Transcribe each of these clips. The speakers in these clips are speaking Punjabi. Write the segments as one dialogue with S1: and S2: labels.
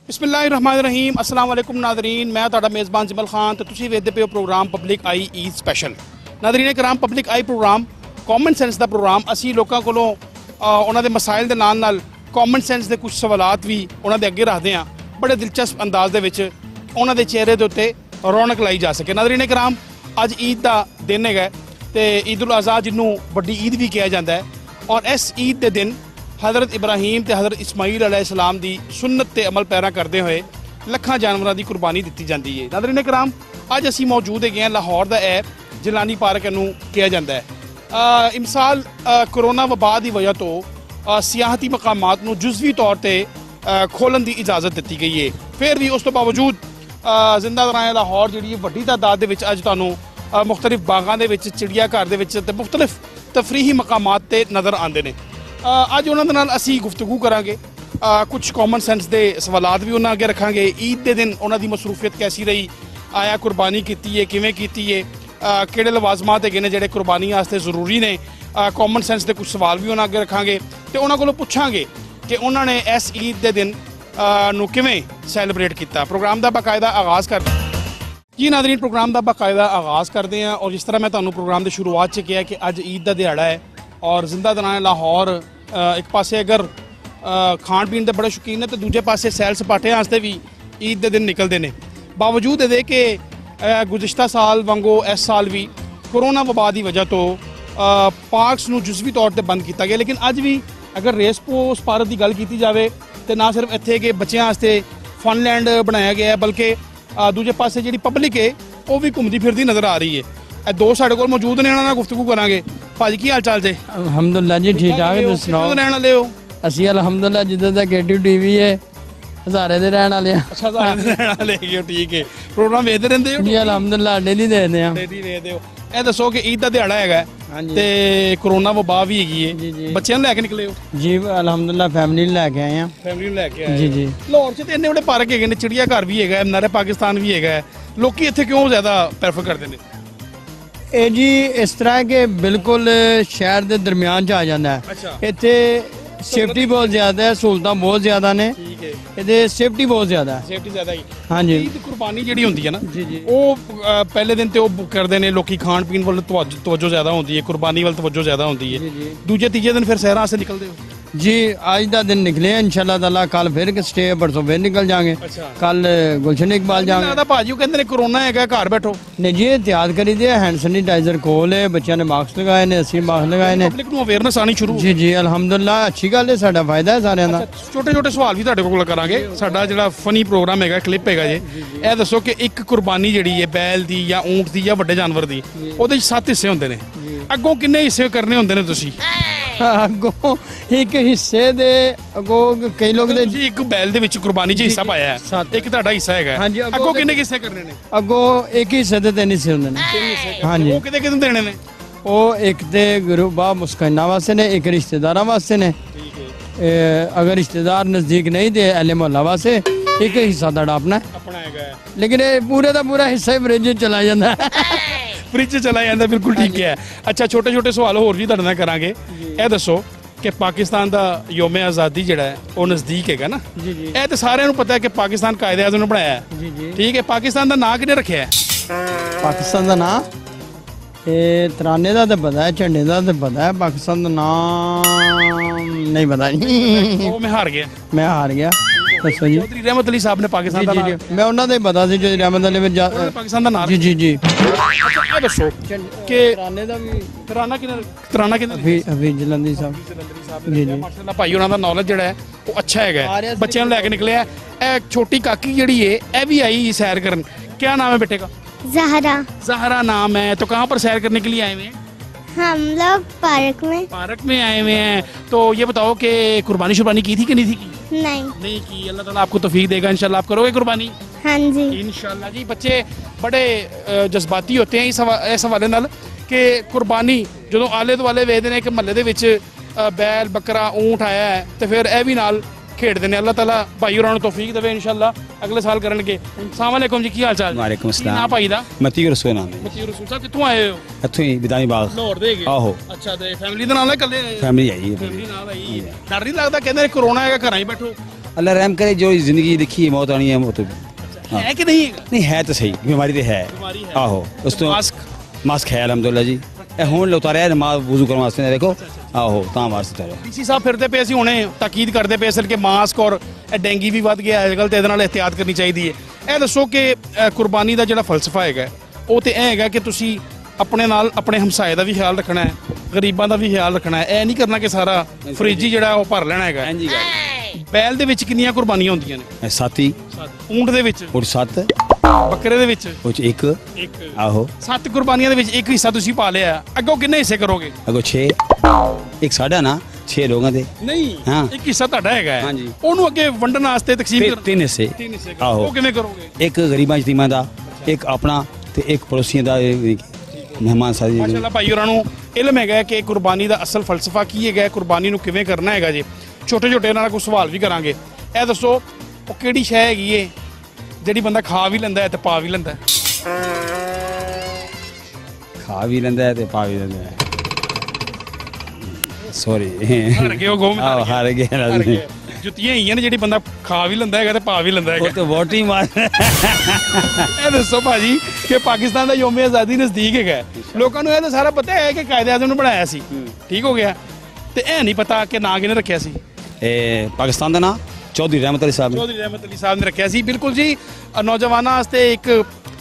S1: बिस्मिल्लाहिर्रहमानिर्रहीम अस्सलाम वालेकुम नादरीन, मैं तुहाडा मेज़बान जमल खान तो तुसीं वेखदे पे हो programme public eye Eid special. नादरीन कराम, public eye programme common sense का प्रोग्राम। असीं लोकां कोलों उन्हां दे मसाइल दे नाल नाल कॉमन सेंस के कुछ सवालात भी उन्हां दे अगे रखते हैं, बड़े दिलचस्प अंदाज दे विच उन्हां दे चेहरे दे उत्ते रौनक लाई जा सके। नादरीन कराम, अज ईद का दिन है तो ईद उल अज़हा जिन्हों वड्डी ईद भी कहा जाता है, और इस ईद के दिन हज़रत इब्राहीम तो हज़रत इस्माईल अलैहिस्सलाम की सुन्नत ते अमल पैरा करते हुए लखां जानवरों की कुर्बानी दी जाती है। नाज़रीन कराम, अज असी मौजूद है लाहौर का ऐप जिलानी पार्क नूं कहा जाता है। इमसाल कोरोना वबा की वजह तो सियाहती मकामात नूं जुज़वी तौर पर खोलन की इजाज़त दी गई है, फिर भी उस तो बावजूद जिंदा दराए लाहौर जी वड्डी तादाद के अज तुहानूं मुख्तलिफ बागां दे विच, चिड़िया घर दे विच ते मुख्तलिफ तफरीही मकामात ते नज़र आते हैं। अज उन्होंने नाल असी गुफ्तगू करांगे, कुछ कॉमन सेंस के सवालात भी उन्होंने अगे रखांगे। ईद के दिन उन्होंने मसरूफियत कैसी रही, आया कुर्बानी की है, किवें कीती है, किहड़े लवाजमात है ने जिहड़े कुर्बानी वास्ते जरूरी ने। कॉमन सेंस के कुछ सवाल भी उन्होंने अगे रखांगे तो उन्होंने कोलों पुछांगे कि उन्होंने इस ईद के दिन नूं किवें सैलीब्रेट किया। प्रोग्राम का बाकायदा आगाज़ कर जी नाज़रीन, प्रोग्राम का बाकायदा आगाज़ करते हैं। और जिस तरह मैं तुहानूं प्रोग्राम की शुरुआत से कहा कि अज ईद का दिहाड़ा है और जिंदा दराए लाहौर एक पासे अगर खाण पीण के बड़े शौकीन ने तो दूजे पासे सैल सपाटे वास्ते भी ईद के दिन निकलते हैं। बावजूद ये कि गुज़िश्ता साल वांगू इस साल भी कोरोना वबा की वजह तो पार्क्स नूं जुज़वी तौर पर बंद किया गया, लेकिन अज भी अगर रेस पोस्ट पार्क की गल की जाए तो ना सिर्फ इत्थे कि बच्चों वास्ते फनलैंड बनाया गया है, बल्कि दूजे पासे जी पब्लिक है वह भी घूमती फिरती नज़र आ रही है। दो साढ़े कोल मौजूद ने, उन्होंने गुफ्तगू करांगे। भाजी की हाल चाल जे?
S2: अलहमदुलिल्लाह जी, ठीक ठाक। तुसीं सुनाओ?
S1: रहने वाले हो?
S2: असी अलहमदुलिल्लाह जिद्दां दा केटीव टीवी है हज़ारे दे रहने वाले।
S1: अच्छा, हज़ारे दे रहने वाले हो, ठीक है। प्रोग्राम वेखदे रहंदे हो?
S2: जी अलहमदुलिल्लाह डेली देखदे हां।
S1: डेली वेखदे हो। ਇਹ ਦੱਸੋ ਕਿ ਈਦ ਦਾ ਦਿਹਾੜਾ ਹੈਗਾ ਤੇ ਕਰੋਨਾ ਵਬਾ ਵੀ ਹੈਗੀ ਹੈ, ਬੱਚਿਆਂ ਨੂੰ ਲੈ ਕੇ ਨਿਕਲੇ ਹੋ?
S2: जी अलहमदुलिल्लाह फैमिली ले के आए हैं।
S1: ਫੈਮਿਲੀ ਨੂੰ ਲੈ ਕੇ ਆਏ?
S2: जी जी।
S1: ਲਾਹੌਰ 'ਚ ਤੇ ਇੰਨੇ ਬੜੇ ਪਾਰਕ ਹੈਗੇ ਨੇ, ਚਿੜੀਆ ਘਰ ਵੀ ਹੈਗਾ, ਨਾਰੇ ਪਾਕਿਸਤਾਨ ਵੀ ਹੈਗਾ, ਲੋਕੀ ਇੱਥੇ ਕਿਉਂ ਜ਼ਿਆਦਾ ਪ੍ਰੈਫਰ ਕਰਦੇ ਨੇ?
S2: ਇਹ ਜੀ ਇਸ ਤਰ੍ਹਾਂ ਕਿ ਬਿਲਕੁਲ ਸ਼ਹਿਰ ਦੇ ਦਰਮਿਆਨ 'ਚ ਆ ਜਾਂਦਾ ਹੈ।
S1: ਅੱਛਾ।
S2: ਇੱਥੇ ਸੇਫਟੀ ਬਹੁਤ ਜ਼ਿਆਦਾ ਹੈ, ਸਹੂਲਤਾਂ ਬਹੁਤ ਜ਼ਿਆਦਾ ਨੇ,
S1: ਠੀਕ ਹੈ।
S2: ਇਹਦੇ ਸੇਫਟੀ ਬਹੁਤ ਜ਼ਿਆਦਾ ਹੈ।
S1: ਸੇਫਟੀ ਜ਼ਿਆਦਾ ਹੀ।
S2: ਹਾਂਜੀ
S1: ਈਦ ਕੁਰਬਾਨੀ ਜਿਹੜੀ ਹੁੰਦੀ ਹੈ ਨਾ,
S2: ਜੀ ਜੀ,
S1: ਉਹ ਪਹਿਲੇ ਦਿਨ ਤੇ ਉਹ ਕਰਦੇ ਨੇ ਲੋਕੀ, ਖਾਣ ਪੀਣ ਵੱਲ ਤਵੱਜੋ ਜ਼ਿਆਦਾ ਹੁੰਦੀ ਹੈ, ਕੁਰਬਾਨੀ ਵੱਲ ਤਵੱਜੋ ਜ਼ਿਆਦਾ ਹੁੰਦੀ ਹੈ।
S2: ਜੀ ਜੀ
S1: ਦੂਜੇ ਤੀਜੇ ਦਿਨ ਫਿਰ ਸਹਿਰਾਂ ਵਾਸਤੇ ਨਿਕਲਦੇ ਹੋ?
S2: जी आज का दिन निकले हैं इंशाल्लाह ताला, कल फिर स्टे, परसों फिर निकल जाएंगे।
S1: अच्छा।
S2: कल गुलशन इकबाल जाएंगे।
S1: ਲੱਗਦਾ ਭਾਜੀ ਉਹ ਕਹਿੰਦੇ ਨੇ कोरोना ਹੈਗਾ, ਘਰ बैठो।
S2: नहीं जी एहतियात करी दिया, हैंड सैनिटाइजर कोल है, बच्चों ने मास्क लगाए ने, ਅਸੀਂ मास्क लगाए ने।
S1: ਪਬਲਿਕ ਨੂੰ ਅਵੇਅਰਨੈਸ ਆਣੀ ਸ਼ੁਰੂ।
S2: जी जी अल्हम्दुलिल्लाह अच्छी गल है, साडा फायदा है साਰਿਆਂ ਦਾ।
S1: ਛੋਟੇ ਛੋਟੇ ਸਵਾਲ ਵੀ ਤੁਹਾਡੇ ਕੋਲ ਕਰਾਂਗੇ। ਸਾਡਾ ਜਿਹੜਾ ਫਨੀ ਪ੍ਰੋਗਰਾਮ ਹੈਗਾ, ਕਲਿੱਪ ਹੈਗਾ ਜੀ, ਇਹ ਦੱਸੋ ਕਿ ਇੱਕ ਕੁਰਬਾਨੀ ਜਿਹੜੀ ਹੈ ਬੈਲ ਦੀ ਜਾਂ ਊਂਟ ਦੀ ਜਾਂ ਵੱਡੇ ਜਾਨਵਰ ਦੀ, ਉਹਦੇ 'ਚ 7 ਹਿੱਸੇ ਹੁੰਦੇ ਨੇ। ਅੱਗੋਂ ਕਿੰਨੇ ਹਿੱਸੇ ਕਰਨੇ ਹੁੰਦੇ ਨੇ ਤੁਸੀਂ?
S2: ਅੱਗੋਂ ਇੱਕ ਹਿੱਸੇ ਦੇ ਅੱਗੋਂ ਕਈ ਲੋਕ ਦੇ
S1: ਜੀ ਇੱਕ ਬੈਲ ਦੇ ਵਿੱਚ ਕੁਰਬਾਨੀ 'ਚ ਹਿੱਸਾ ਪਾਇਆ ਹੈ,
S2: ਸੱਤ।
S1: ਇੱਕ ਤੁਹਾਡਾ ਹਿੱਸਾ ਹੈਗਾ।
S2: ਹਾਂਜੀ,
S1: ਅੱਗੋਂ ਕਿੰਨੇ ਹਿੱਸੇ ਕਰਨੇ ਨੇ?
S2: ਅੱਗੋਂ ਇੱਕ ਹਿੱਸੇ ਦੇ 3 ਹਿੱਸੇ ਹੁੰਦੇ ਨੇ। ਹਾਂਜੀ।
S1: ਉਹ ਕਿਤੇ ਕਿਤੇ ਦੇਣੇ ਨੇ?
S2: ਉਹ ਇੱਕ ਤੇ ਗੁਰੂਬਾ ਮੁਸਕਾਨਾ ਵਾਸਤੇ ਨੇ, ਇੱਕ ਰਿਸ਼ਤੇਦਾਰਾਂ ਵਾਸਤੇ ਨੇ।
S1: ਠੀਕ ਹੈ।
S2: ਅਗਰ ਰਿਸ਼ਤੇਦਾਰ ਨਜ਼ਦੀਕ ਨਹੀਂ ਤੇ ਅਹਲੇ ਮੁਹੱਲਾ ਵਾਸਤੇ ਇੱਕ ਹਿੱਸਾ ਤੁਹਾਡਾ ਆਪਣਾ
S1: ਹੈਗਾ,
S2: ਲੇਕਿਨ ਇਹ ਪੂਰੇ ਦਾ ਪੂਰਾ ਹਿੱਸਾ ਹੀ ਫਰਿੱਜ 'ਚ ਚਲਾ ਜਾਂਦਾ
S1: ਫ੍ਰਿਜ 'ਚ ਚਲਾ ਜਾਂਦਾ। ਬਿਲਕੁਲ ਠੀਕ ਹੈ। ਅੱਛਾ, ਛੋਟੇ ਛੋਟੇ ਸਵਾਲ ਹੋਰ ਵੀ ਤੁਹਾਡੇ ਨਾਲ ਕਰਾਂਗੇ। ਇਹ ਦੱਸੋ ਕਿ ਪਾਕਿਸਤਾਨ ਦਾ ਯੋਮ ਆਜ਼ਾਦੀ ਜਿਹੜਾ ਹੈ ਉਹ ਨਜ਼ਦੀਕ ਹੈਗਾ ਨਾ?
S2: ਜੀ ਜੀ।
S1: ਇਹ ਤਾਂ ਸਾਰਿਆਂ ਨੂੰ ਪਤਾ ਹੈ ਕਿ ਪਾਕਿਸਤਾਨ ਕਾਇਦੇ ਆਜ਼ਮ ਨੇ ਬਣਾਇਆ ਹੈ।
S2: ਜੀ ਜੀ।
S1: ਠੀਕ ਹੈ। ਪਾਕਿਸਤਾਨ ਦਾ ਨਾਂ ਕਿਹਨੇ ਰੱਖਿਆ ਹੈ?
S2: ਪਾਕਿਸਤਾਨ ਦਾ ਨਾਂ ਇਹ ਤਰਾਨੇ ਦਾ ਤਾਂ ਪਤਾ ਹੈ, ਝੰਡੇ ਦਾ ਤਾਂ ਪਤਾ ਹੈ, ਪਾਕਿਸਤਾਨ ਦਾ ਨਾਮ ਨਹੀਂ ਪਤਾ ਜੀ।
S1: ਉਹ ਮੈਂ ਹਾਰ ਗਿਆ।
S2: ਮੈਂ ਹਾਰ ਗਿਆ। ਦੱਸੋ ਜੀ।
S1: ਚੌਧਰੀ ਰਹਿਮਤ ਅਲੀ ਸਾਹਿਬ ਨੇ ਪਾਕਿਸਤਾਨ ਦਾ
S2: ਜੀ
S1: ਨਾਂ,
S2: ਜੀ, ਮੈਂ ਉਹਨਾਂ ਦਾ ਹੀ ਪਤਾ ਸੀ ਜੋ ਰਹਿਮਤ ਅਲੀ ਵਿੱਚ
S1: ਪਾਕਿਸਤਾਨ ਦਾ ਨਾਂ।
S2: ਜੀ ਜੀ ਜੀ।
S1: ਅੱਛਾ, ਇਹ ਦੱਸੋ ਕਿ
S2: ਤਰਾਨੇ ਦਾ ਵੀ
S1: ਤਰਾਨਾ ਕਿਹਨੇ
S2: ਹਫੀਜ਼ ਜਲੰਧਰੀ ਸਾਹਿਬ।
S1: ਜੀ ਜੀ। ਮਾਸ਼ਾਅੱਲਾ ਭਾਈ, ਉਹਨਾਂ ਦਾ ਨੌਲੇਜ ਜਿਹੜਾ ਹੈ ਉਹ ਅੱਛਾ ਹੈਗਾ, ਬੱਚਿਆਂ ਨੂੰ ਲੈ ਕੇ ਨਿਕਲਿਆ। ਇਹ ਛੋਟੀ ਕਾਕੀ ਜਿਹੜੀ ਹੈ ਇਹ ਵੀ आई सैर करन। क्या नाम है बेटे का?
S3: ज़हरा।
S1: ज़हरा नाम है। तो कहाँ पर सैर करने के लिए आए हुए हैं?
S3: हम लोग पार्क में।
S1: पार्क में आए हुए हैं। तो ये बताओ कि कुर्बानी शुर्बानी की थी कि नहीं थी की?
S3: नहीं
S1: की। अल्लाह ताला आपको तौफीक देगा, इंशाल्लाह आप करोगे कुर्बानी?
S3: हाँ जी
S1: इंशाल्लाह जी। बच्चे बड़े जज्बाती होते हैं इस हवाले नाल कि कुर्बानी जो आले दुआले वेखदे ने कि महल्ले दे विच बैल बकरा ऊंट आया है तो फिर यह भी नाल खेडते हैं। अल्लाह ताला भाई होरां नूं तौफीक देवे, इंशाल्लाह अगले साल करनगे। अस्सलाम वालेकुम जी, की हाल चाल?
S4: वालेकुम अस्सलाम।
S1: नाम भाई दा?
S4: मतीर रसूल नाम है।
S1: मतीर रसूल साहब कित्थों आए हो?
S4: इत्थों ही बिदानी बाग।
S1: लाहौर दे गए?
S4: आहो।
S1: अच्छा, ते फैमिली दे नाल कल्ले?
S4: फैमिली आई है।
S1: फैमिली नाल आई। डर नहीं लगदा? कहंदे कोरोना हैगा, घरां ही बैठो?
S4: अल्लाह रहम करे जो जिंदगी लिखी है मौत आनी है वो तो हाँ।
S1: है कि नहीं ਹੈਗਾ?
S4: नहीं है तो सही बीमारी तो है
S1: बीमारी है।
S4: आहो उस तो
S1: मास्क
S4: मास्क है अलहमदुल्ला जी ए हुन उतारिया नमाज वुजू करने वास्ते ने देखो आहो ਤਾਂ ਵਾਸਤੇ ਉਤਾਰਿਆ
S1: ਡੀਸੀ ਸਾਹਿਬ ਫਿਰਦੇ ਪਏ ਸੀ ਹੁਣੇ ਤਾਕੀਦ ਕਰਦੇ ਪਏ ਸਨ ਕਿ ਮਾਸਕ ਔਰ ਇਹ ਡੈਂਗੀ ਵੀ ਵੱਧ ਗਿਆ ਅੱਜਕੱਲ ਤੇ ਇਹਦੇ ਨਾਲ ਇhtiyat ਕਰਨੀ ਚਾਹੀਦੀ ਹੈ। ਇਹ ਦੱਸੋ ਕਿ ਕੁਰਬਾਨੀ ਦਾ ਜਿਹੜਾ ਫਲਸਫਾ ਹੈਗਾ ਉਹ ਤੇ ਇਹ ਹੈਗਾ ਕਿ ਤੁਸੀਂ ਆਪਣੇ ਨਾਲ ਆਪਣੇ ਹਮਸਾਏ ਦਾ ਵੀ ਖਿਆਲ ਰੱਖਣਾ ਹੈ, ਗਰੀਬਾਂ ਦਾ ਵੀ ਖਿਆਲ ਰੱਖਣਾ ਹੈ। ਇਹ ਨਹੀਂ ਕਰਨਾ ਕਿ ਸਾਰਾ ਫਰਿੱਜ ਹੀ ਜਿਹੜਾ ਉਹ ਭਰ ਲੈਣਾ ਹੈਗਾ।
S4: ਹਾਂਜੀ
S1: ਬੈਲ ਦੇ ਵਿੱਚ ਕਿੰਨੀਆਂ ਕੁਰਬਾਨੀਆਂ ਹੁੰਦੀਆਂ ਨੇ?
S4: ਸਾਥੀ
S1: ਊਂਠ ਦੇ ਵਿੱਚ,
S4: ਔਰ 7
S1: ਬੱਕਰੇ ਦੇ ਵਿੱਚ
S4: ਉਹ 'ਚ ਇੱਕ
S1: ਇੱਕ,
S4: ਆਹੋ
S1: 7 ਕੁਰਬਾਨੀਆਂ ਦੇ ਵਿੱਚ ਇੱਕ ਹਿੱਸਾ ਤੁਸੀਂ ਪਾ ਲਿਆ, ਅੱਗੋਂ ਕਿੰਨੇ ਹਿੱਸੇ ਕਰੋਗੇ?
S4: ਅਗੋ 6 ਇੱਕ ਸਾਡਾ ਨਾ 6 ਲੋਕਾਂ ਦੇ
S1: ਨਹੀਂ
S4: ਹਾਂ।
S1: ਇੱਕ ਹਿੱਸਾ ਤੁਹਾਡਾ ਹੈਗਾ ਹੈ।
S4: ਹਾਂਜੀ।
S1: ਉਹਨੂੰ ਅੱਗੇ ਵੰਡਣ ਵਾਸਤੇ ਤਕਸੀਮ ਕਰ
S4: ਤਿੰਨ ਹਿੱਸੇ
S1: ਤਿੰਨ ਹਿੱਸੇ
S4: ਆਹੋ।
S1: ਉਹ ਕਿਵੇਂ ਕਰੋਗੇ?
S4: ਇੱਕ ਗਰੀਬਾਂ ਯਤੀਮਾਂ ਦਾ ਇੱਕ ਆਪਣਾ ਤੇ ਇੱਕ ਪੜੋਸੀਆਂ ਦਾ ਮਹਿਮਾਨ ਸਾਜੀ
S1: ਮਾਸ਼ਾਅੱਲਾ ਭਾਈ ਹੋਰਾਂ ਨੂੰ ਇਲਮ ਹੈਗਾ ਕਿ ਕੁਰਬਾਨੀ ਦਾ ਅਸਲ ਫਲਸਫਾ ਕੀ ਹੈਗਾ, ਕੁਰਬਾਨੀ ਨੂੰ ਕਿਵੇਂ ਕਰਨਾ ਹੈਗਾ ਜੀ। ਛੋਟੇ ਛੋਟੇ ਨਾਲ ਕੋਈ ਸਵਾਲ ਵੀ ਕਰਾਂਗੇ। ਇਹ ਦੱਸੋ ਉਹ ਕਿਹੜੀ ਸ਼ੈ ਹੈਗੀ ਏ ਜਿਹੜੀ ਬੰਦਾ ਖਾ ਵੀ ਲੈਂਦਾ ਹੈ ਤੇ ਪਾ ਵੀ ਲੈਂਦਾ ਹੈ?
S4: ਖਾ ਵੀ ਲੈਂਦਾ ਹੈ ਤੇ ਪਾ ਵੀ ਲੈਂਦਾ ਹੈ ਸੌਰੀ
S1: ਹਾਰ ਗਏ ਉਹ ਗੋਮ
S4: ਆਹ ਹਾਰ ਗਿਆ
S1: ਹਾਰ ਗਏ। ਜੁੱਤੀਆਂ ਹੀ ਨੇ ਜਿਹੜੀ ਬੰਦਾ ਖਾ ਵੀ ਲੈਂਦਾ ਹੈਗਾ ਤੇ ਪਾ ਵੀ ਲੈਂਦਾ
S4: ਉਹ
S1: ਹੈਗਾ।
S4: ਤਾਂ ਵੋਟੀ ਮਾਰ
S1: ਇਹ ਦੱਸੋ ਭਾਜੀ ਕਿ ਪਾਕਿਸਤਾਨ ਦਾ ਯੋਮ ਆਜ਼ਾਦੀ ਨਜ਼ਦੀਕ ਹੈਗਾ, ਲੋਕਾਂ ਨੂੰ ਇਹ ਤਾਂ ਸਾਰਾ ਪਤਾ ਹੈ ਕਿ ਕਾਇਦੇ ਆਜ਼ਮ ਨੇ ਬਣਾਇਆ ਸੀ, ਠੀਕ ਹੋ ਗਿਆ, ਤੇ ਇਹ ਨਹੀਂ ਪਤਾ ਕਿ ਨਾਂ ਕਿਹਨੇ ਰੱਖਿਆ ਸੀ।
S4: ਇਹ ਪਾਕਿਸਤਾਨ ਦਾ ਨਾਂ ਚੌਧਰੀ ਰਹਿਮਤ ਅਲੀ ਸਾਹਿਬ
S1: ਚੌਧਰੀ ਰਹਿਮਤ ਅਲੀ ਸਾਹਿਬ ਨੇ ਰੱਖਿਆ ਸੀ। ਬਿਲਕੁਲ ਜੀ, ਨੌਜਵਾਨਾਂ ਵਾਸਤੇ ਇੱਕ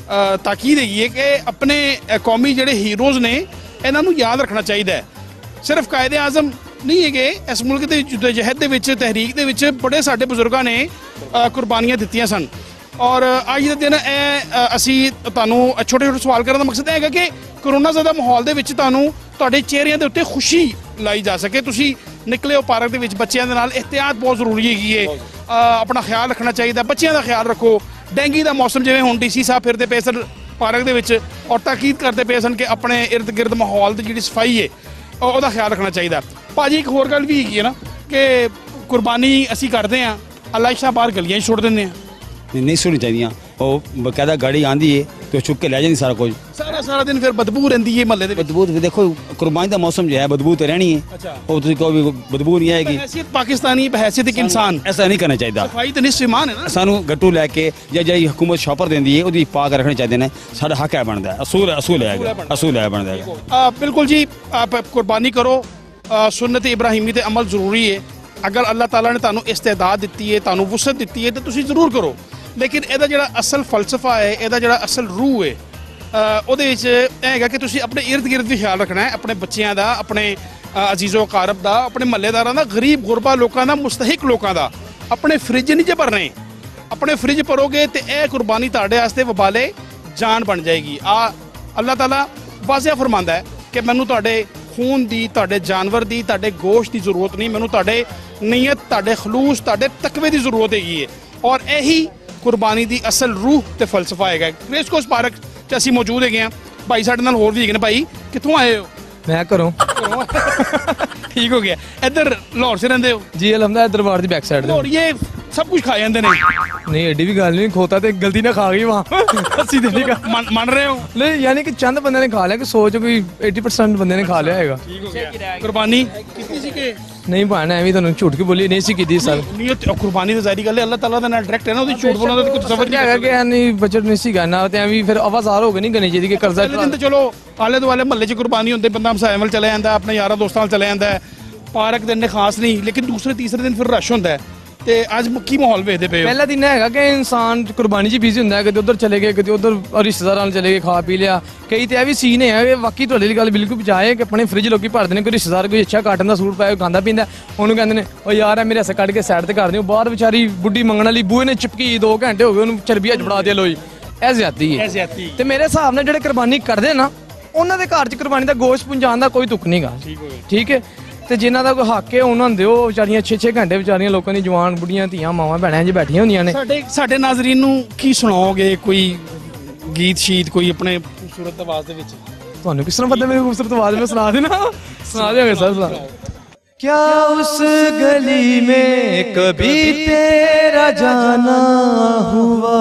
S1: ਤਾਕੀਦ ਹੈਗੀ ਹੈ ਕਿ ਆਪਣੇ ਕੌਮੀ ਜਿਹੜੇ ਹੀਰੋਜ਼ ਨੇ ਇਹਨਾਂ ਨੂੰ ਯਾਦ ਰੱਖਣਾ ਚਾਹੀਦਾ ਹੈ। ਸਿਰਫ ਕਾਇਦੇ ਆਜ਼ਮ ਨਹੀਂ ਹੈਗੇ, ਇਸ ਮੁਲਕ ਦੇ ਜਹਿਦ ਦੇ ਵਿੱਚ, ਤਹਿਰੀਕ ਦੇ ਵਿੱਚ ਬੜੇ ਸਾਡੇ ਬਜ਼ੁਰਗਾਂ ਨੇ ਕੁਰਬਾਨੀਆਂ ਦਿੱਤੀਆਂ ਸਨ। ਔਰ ਅੱਜ ਦੇ ਦਿਨ ਇਹ ਅਸੀਂ ਤੁਹਾਨੂੰ ਛੋਟੇ ਛੋਟੇ ਸਵਾਲ ਕਰਨ ਦਾ ਮਕਸਦ ਇਹ ਹੈਗਾ ਕਿ ਕਰੋਨਾ ਜ਼ਿਆਦਾ ਮਾਹੌਲ ਦੇ ਵਿੱਚ ਤੁਹਾਨੂੰ ਤੁਹਾਡੇ ਚਿਹਰਿਆਂ ਦੇ ਉੱਤੇ ਖੁਸ਼ੀ ਲਾਈ ਜਾ ਸਕੇ। ਤੁਸੀਂ ਨਿਕਲੇ ਹੋ ਪਾਰਕ ਦੇ ਵਿੱਚ ਬੱਚਿਆਂ ਦੇ ਨਾਲ, ਇhtiyat ਬਹੁਤ ਜ਼ਰੂਰੀ ਹੈਗੀ ਹੈ। ਆਪਣਾ ਖਿਆਲ ਰੱਖਣਾ ਚਾਹੀਦਾ, ਬੱਚਿਆਂ ਦਾ ਖਿਆਲ ਰੱਖੋ। ਡੈਂਗੀ ਦਾ ਮੌਸਮ ਜਿਵੇਂ ਹੁਣ ਡੀਸੀ ਸਾਹਿਬ ਫਿਰਦੇ ਪਏ ਸਨ ਪਾਰਕ ਦੇ ਵਿੱਚ ਔਰ ਤਾਕੀਦ ਕਰਦੇ ਪਏ ਸਨ ਕਿ ਆਪਣੇ ਇਰਦ ਗਿਰਦ ਮਾਹੌਲ ਦੀ ਜਿਹੜੀ ਸਫਾਈ ਹੈ ਉਹਦਾ ਖਿਆਲ ਰੱਖਣਾ ਚਾਹੀਦਾ। ਭਾਜੀ ਇੱਕ ਹੋਰ ਗੱਲ ਵੀ ਹੈਗੀ ਹੈ ਨਾ ਕਿ ਕੁਰਬਾਨੀ ਅਸੀਂ ਕਰਦੇ ਹਾਂ, ਅੱਲਾ ਸ਼ਾਹ ਬਾਹਰ ਗਲੀਆਂ 'ਚ ਸੁੱਟ ਦਿੰਦੇ ਹਾਂ।
S4: ਨਹੀਂ ਸੁਣੀ ਚਾਹੀਦੀਆਂ, ਉਹ ਬਕਾਇਦਾ ਗਾੜੀ ਆਂਦੀ ਹੈ ਤੇ ਉਹ ਚੁੱਕ ਕੇ ਲੈ ਜਾਂਦੀ ਸਾਰਾ ਕੁਝ।
S1: ਸਾਰਾ ਦਿਨ ਫਿਰ ਬਦਬੂ ਰਹਿੰਦੀ ਹੈ ਮਹੱਲੇ ਦੇ ਵਿੱਚ।
S4: ਬਦਬੂ ਦੇਖੋ ਕੁਰਬਾਨੀ ਦਾ ਮੌਸਮ ਜੋ ਹੈ ਬਦਬੂ ਤੇ ਰਹਿਣੀ ਹੈ।
S1: ਅੱਛਾ।
S4: ਉਹ ਤੁਸੀਂ ਕਹੋ ਵੀ ਬਦਬੂ ਨਹੀਂ ਆਏਗੀ।
S1: ਬਹੈਸੀਅਤ ਪਾਕਿਸਤਾਨੀ, ਬਹੈਸੀਅਤ ਇੱਕ ਇਨਸਾਨ,
S4: ਐਸਾ ਨਹੀਂ ਕਰਨਾ ਚਾਹੀਦਾ।
S1: ਸਫਾਈ ਤਾਂ ਨਿਸਫ ਈਮਾਨ ਹੈ ਨਾ।
S4: ਸਾਨੂੰ ਗੱਟੂ ਲੈ ਕੇ ਜਾਂ ਜਿਹੜੀ ਹਕੂਮਤ ਸ਼ਾਪਰ ਦਿੰਦੀ ਹੈ ਉਹਦੀ ਪਾ ਕੇ ਰੱਖਣੇ ਚਾਹੀਦੇ ਨੇ। ਸਾਡਾ ਹੱਕ ਹੈ ਬਣਦਾ ਹੈ, ਅਸੂਲ ਹੈ ਬਣਦਾ ਹੈ।
S1: ਬਿਲਕੁਲ ਜੀ, ਆਪ ਕੁਰਬਾਨੀ ਕਰੋ। ਸੁਨਨਤ ਇਬਰਾਹੀਮੀ ਤੇ ਅਮਲ ਜ਼ਰੂਰੀ ਹੈ। ਅਗਰ ਅੱਲਾਹ ਤਾਲਾ ਨੇ ਤੁਹਾਨੂੰ ਇਸਤਿਦਾਦ ਦਿੱਤੀ ਹੈ, ਤੁਹਾਨੂੰ ਵੁਸਅਤ ਦਿੱਤੀ ਹੈ ਤਾਂ ਤੁਸੀਂ ਜ਼ਰੂਰ ਕਰੋ। ਲੇਕਿਨ ਇਹਦਾ ਜਿਹੜਾ ਅਸਲ ਫਲਸਫਾ ਹੈ, ਇਹਦਾ ਜਿਹੜਾ ਅਸਲ ਰੂਹ ਹੈ, ਉਹਦੇ ਵਿੱਚ ਇਹ ਹੈਗਾ ਕਿ ਤੁਸੀਂ ਆਪਣੇ ਇਰਦ ਗਿਰਦ ਵੀ ਖਿਆਲ ਰੱਖਣਾ ਹੈ, ਆਪਣੇ ਬੱਚਿਆਂ ਦਾ, ਆਪਣੇ ਅਜ਼ੀਜ਼ੋ ਅਕਾਰਬ ਦਾ, ਆਪਣੇ ਮਹੱਲੇਦਾਰਾਂ ਦਾ, ਗਰੀਬ ਗੁਰਬਾ ਲੋਕਾਂ ਦਾ, ਮੁਸਤਹਿਕ ਲੋਕਾਂ ਦਾ। ਆਪਣੇ ਫਰਿੱਜ ਨਹੀਂ ਜੇ ਭਰਨੇ, ਆਪਣੇ ਫਰਿੱਜ ਭਰੋਗੇ ਤੇ ਇਹ ਕੁਰਬਾਨੀ ਤੁਹਾਡੇ ਵਾਸਤੇ ਵਬਾਲੇ ਜਾਨ ਬਣ ਜਾਏਗੀ। ਅੱਲਾਹ ਤਾਲਾ ਵਾਜ਼ਿਆ ਫਰਮਾਂਦਾ ਹੈ ਕਿ ਮੈਨੂੰ ਤੁਹਾਡੇ ਖੂਨ ਦੀ, ਤੁਹਾਡੇ ਜਾਨਵਰ ਦੀ, ਤੁਹਾਡੇ ਗੋਸ਼ਤ ਦੀ ਜ਼ਰੂਰਤ ਨਹੀਂ, ਮੈਨੂੰ ਤੁਹਾਡੇ ਨੀਅਤ, ਤੁਹਾਡੇ ਖਲੂਸ, ਤੁਹਾਡੇ ਤਕਵੇ ਦੀ ਜ਼ਰੂਰਤ ਹੈਗੀ ਹੈ। ਔਰ ਇਹੀ ਕੁਰਬਾਨੀ ਦੀ ਅਸਲ ਰੂਹ ਤੇ ਫਲਸਫਾ ਹੈਗਾ। ਰੇਸ ਕੋਰਸ ਪਾਰਕ 'ਚ ਅਸੀਂ ਮੌਜੂਦ ਹੈਗੇ ਹਾਂ। ਭਾਈ ਸਾਡੇ ਨਾਲ ਹੋਰ ਵੀ ਹੈਗੇ ਨੇ। ਭਾਈ ਕਿੱਥੋਂ ਆਏ ਹੋ?
S5: ਮੈਂ ਘਰੋਂ।
S1: ਠੀਕ ਹੋ ਗਿਆ। ਇੱਧਰ ਲਾਹੌਰ 'ਚ ਰਹਿੰਦੇ ਹੋ?
S5: ਜੀ ਅਲਹਮਦੁਲਿਲਾ ਦਰਬਾਰ ਦੀ ਬੈਕ ਸਾਈਡ ਤੇ।
S1: ਲਾਹੌਰ ਇਹ ਸਭ ਕੁਝ ਖਾ ਜਾਂਦੇ ਨੇ?
S5: ਨਹੀਂ ਐਡੀ ਵੀ ਗੱਲ ਨਹੀਂ, ਖੋਤਾ ਤੇ ਗਲਤੀ ਨਾਲ ਖਾ ਗਈ ਵਾਂ। ਅਸੀਂ ਤੇ ਨਹੀਂ
S1: ਮੰਨ ਰਹੇ ਹੋ?
S5: ਨਹੀਂ, ਯਾਨੀ ਕਿ ਚੰਦ ਬੰਦੇ ਨੇ ਖਾ ਲਿਆ, ਕਿ ਸੋਚ ਕੋਈ 80% ਬੰਦੇ ਨੇ ਖਾ ਲਿਆ ਹੈਗਾ।
S1: ਠੀਕ ਹੋ ਗਿਆ। ਕੁਰਬਾਨੀ ਕੀਤੀ ਸੀ ਕਿ
S5: ਨਹੀਂ ਭਾਣਾ, ਐਵੇਂ ਤੁਹਾਨੂੰ ਝੂਠ ਕੇ ਬੋਲੀ ਨਹੀਂ ਸੀ ਕੀਤੀ ਸਰ।
S1: ਨੀਅਤ ਕੁਰਬਾਨੀ ਤਾਂ ਜ਼ਾਹਿਰੀ ਗੱਲ ਹੈ, ਅੱਲਾਹ ਤਾਲਾ ਦੇ ਨਾਲ ਡਾਇਰੈਕਟ ਹੈ ਨਾ, ਉਹਦੀ ਝੂਠ ਬੋਲਣ ਦਾ ਕੋਈ ਤਸੱਵੁਰ ਨਹੀਂ
S5: ਹੈਗਾ ਕਿ ਨਹੀਂ ਬਜਟ ਨਹੀਂ ਸੀ ਕਰਨਾ ਤੇ ਐਵੇਂ ਫਿਰ ਆਵਾਜ਼ਾਰ ਹੋ ਗਈ ਨਹੀਂ ਗਣੀ ਜਿਹਦੀ ਕਿ ਕਰਜ਼ਾ।
S1: ਪਹਿਲੇ ਦਿਨ ਤਾਂ ਚਲੋ ਆਲੇ ਦੁਆਲੇ ਮਹੱਲੇ 'ਚ ਕੁਰਬਾਨੀ ਹੁੰਦੇ, ਬੰਦਾ ਹਮਸਾਇਆਂ ਵੱਲ ਚਲਾ ਜਾਂਦਾ, ਆਪਣੇ ਯਾਰਾਂ ਦੋਸਤਾਂ ਵੱਲ ਚਲਾ ਜਾਂਦਾ ਹੈ। ਪਾਰਕ ਦੇ ਇੰਨੇ ਖਾਸ ਨਹੀਂ, ਲੇਕਿਨ ਦੂਸਰੇ ਤੀਸਰੇ ਦਿਨ ਫਿਰ ਰਸ਼ ਹੁੰਦਾ ਹੈ। ਤੇ ਅੱਜ ਕੀ ਮਾਹੌਲ ਵੇਖਦੇ ਪਏ ਹੋ?
S5: ਪਹਿਲਾ ਦਿਨ ਹੈਗਾ ਕਿ ਇਨਸਾਨ ਕੁਰਬਾਨੀ 'ਚ ਬਿਜ਼ੀ ਹੁੰਦਾ ਹੈ, ਕਦੇ ਉਧਰ ਚਲੇ ਗਏ, ਕਦੇ ਉਧਰ ਰਿਸ਼ਤੇਦਾਰਾਂ ਨਾਲ ਚਲੇ ਗਏ, ਖਾ ਪੀ ਲਿਆ। ਕਈ ਤੇ ਇਹ ਵੀ ਸੀਨ ਹੈ ਕਿ ਵਾਕਈ ਤੁਹਾਡੀ ਗੱਲ ਬਿਲਕੁਲ ਬਚਾਏ ਕਿ ਆਪਣੇ ਫ੍ਰਿਜ ਲੋਕੀ ਭਰਦੇ ਨੇ। ਕੋਈ ਰਿਸ਼ਤੇਦਾਰ ਕੋਈ ਅੱਛਾ ਕਾਟਨ ਦਾ ਸੂਟ ਪਾਇਆ, ਖਾਂਦਾ ਪੀਂਦਾ, ਉਹਨੂੰ ਕਹਿੰਦੇ ਨੇ ਉਹ ਯਾਰ ਮੇਰੇ ਹੱਥ ਕੱਢ ਕੇ ਸਾਈਡ ਤੇ ਕਰ ਦਿਓ। ਬਾਹਰ ਵਿਚਾਰੀ ਬੁੱਢੀ ਮੰਗਣ ਵਾਲੀ ਬੂਹੇ ਨੇ ਚਿਪਕੀ 2 ਘੰਟੇ ਹੋ ਗਏ, ਉਹਨੂੰ ਚਰਬੀਆ ਚ ਬਣਾ ਦੇ ਲੋਈ। ਇਹ ਜ਼ਿਆਦਤੀ ਹੈ। ਤੇ ਮੇਰੇ ਹਿਸਾਬ ਨਾਲ ਜਿਹੜੇ ਕੁਰਬਾਨੀ ਕਰਦੇ ਨਾ, ਉਹਨਾਂ ਦੇ ਘਰ 'ਚ ਕੁਰਬਾਨੀ ਦਾ ਗੋਸ਼ਤ ਪਹੁੰਚਾਉਣ ਦਾ ਕੋਈ ਤੁਕ ਨਹੀਂਗਾ। ਠੀਕ ਹੈ। ਤੇ ਜਿਨ੍ਹਾਂ ਦਾ ਕੋਈ ਹੱਕ ਹੈ ਉਹਨਾਂ ਨੂੰ ਦਿਓ। ਵਿਚਾਰੀਆਂ 6-6 ਘੰਟੇ ਵਿਚਾਰੀਆਂ ਲੋਕਾਂ ਦੀ ਜਵਾਨ ਬੁੱਢੀਆਂ ਧੀਆਂ ਮਾਵਾਂ ਭੈਣਾਂ ਜੀ ਬੈਠੀਆਂ ਹੁੰਦੀਆਂ ਨੇ।
S1: ਸਾਡੇ ਨਾਜ਼ਰੀਨ ਨੂੰ ਕੀ ਸੁਣਾਓਗੇ? ਕੋਈ ਗੀਤ ਸ਼ੀਤ, ਕੋਈ ਆਪਣੇ ਖੂਬਸੂਰਤ ਆਵਾਜ਼ ਦੇ ਵਿੱਚ?
S5: ਤੁਹਾਨੂੰ ਕਿਸ ਤਰ੍ਹਾਂ ਪਤਾ ਮੇਰੀ ਖੂਬਸੂਰਤ ਆਵਾਜ਼ में सुना देना? सुना देंगे सर। क्या उस गली में कभी तेरा जाना हुआ,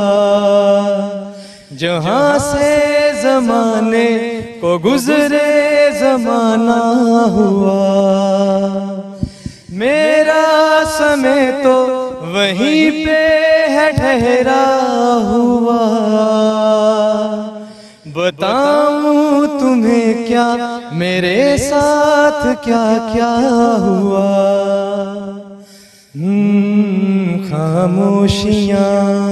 S5: जहाँ से जमाने को गुजरे जमाना हुआ, मेरा समय तो वहीं पे है ठहरा हुआ, बताऊं तुम्हें क्या मेरे साथ क्या क्या हुआ। खामोशियाँ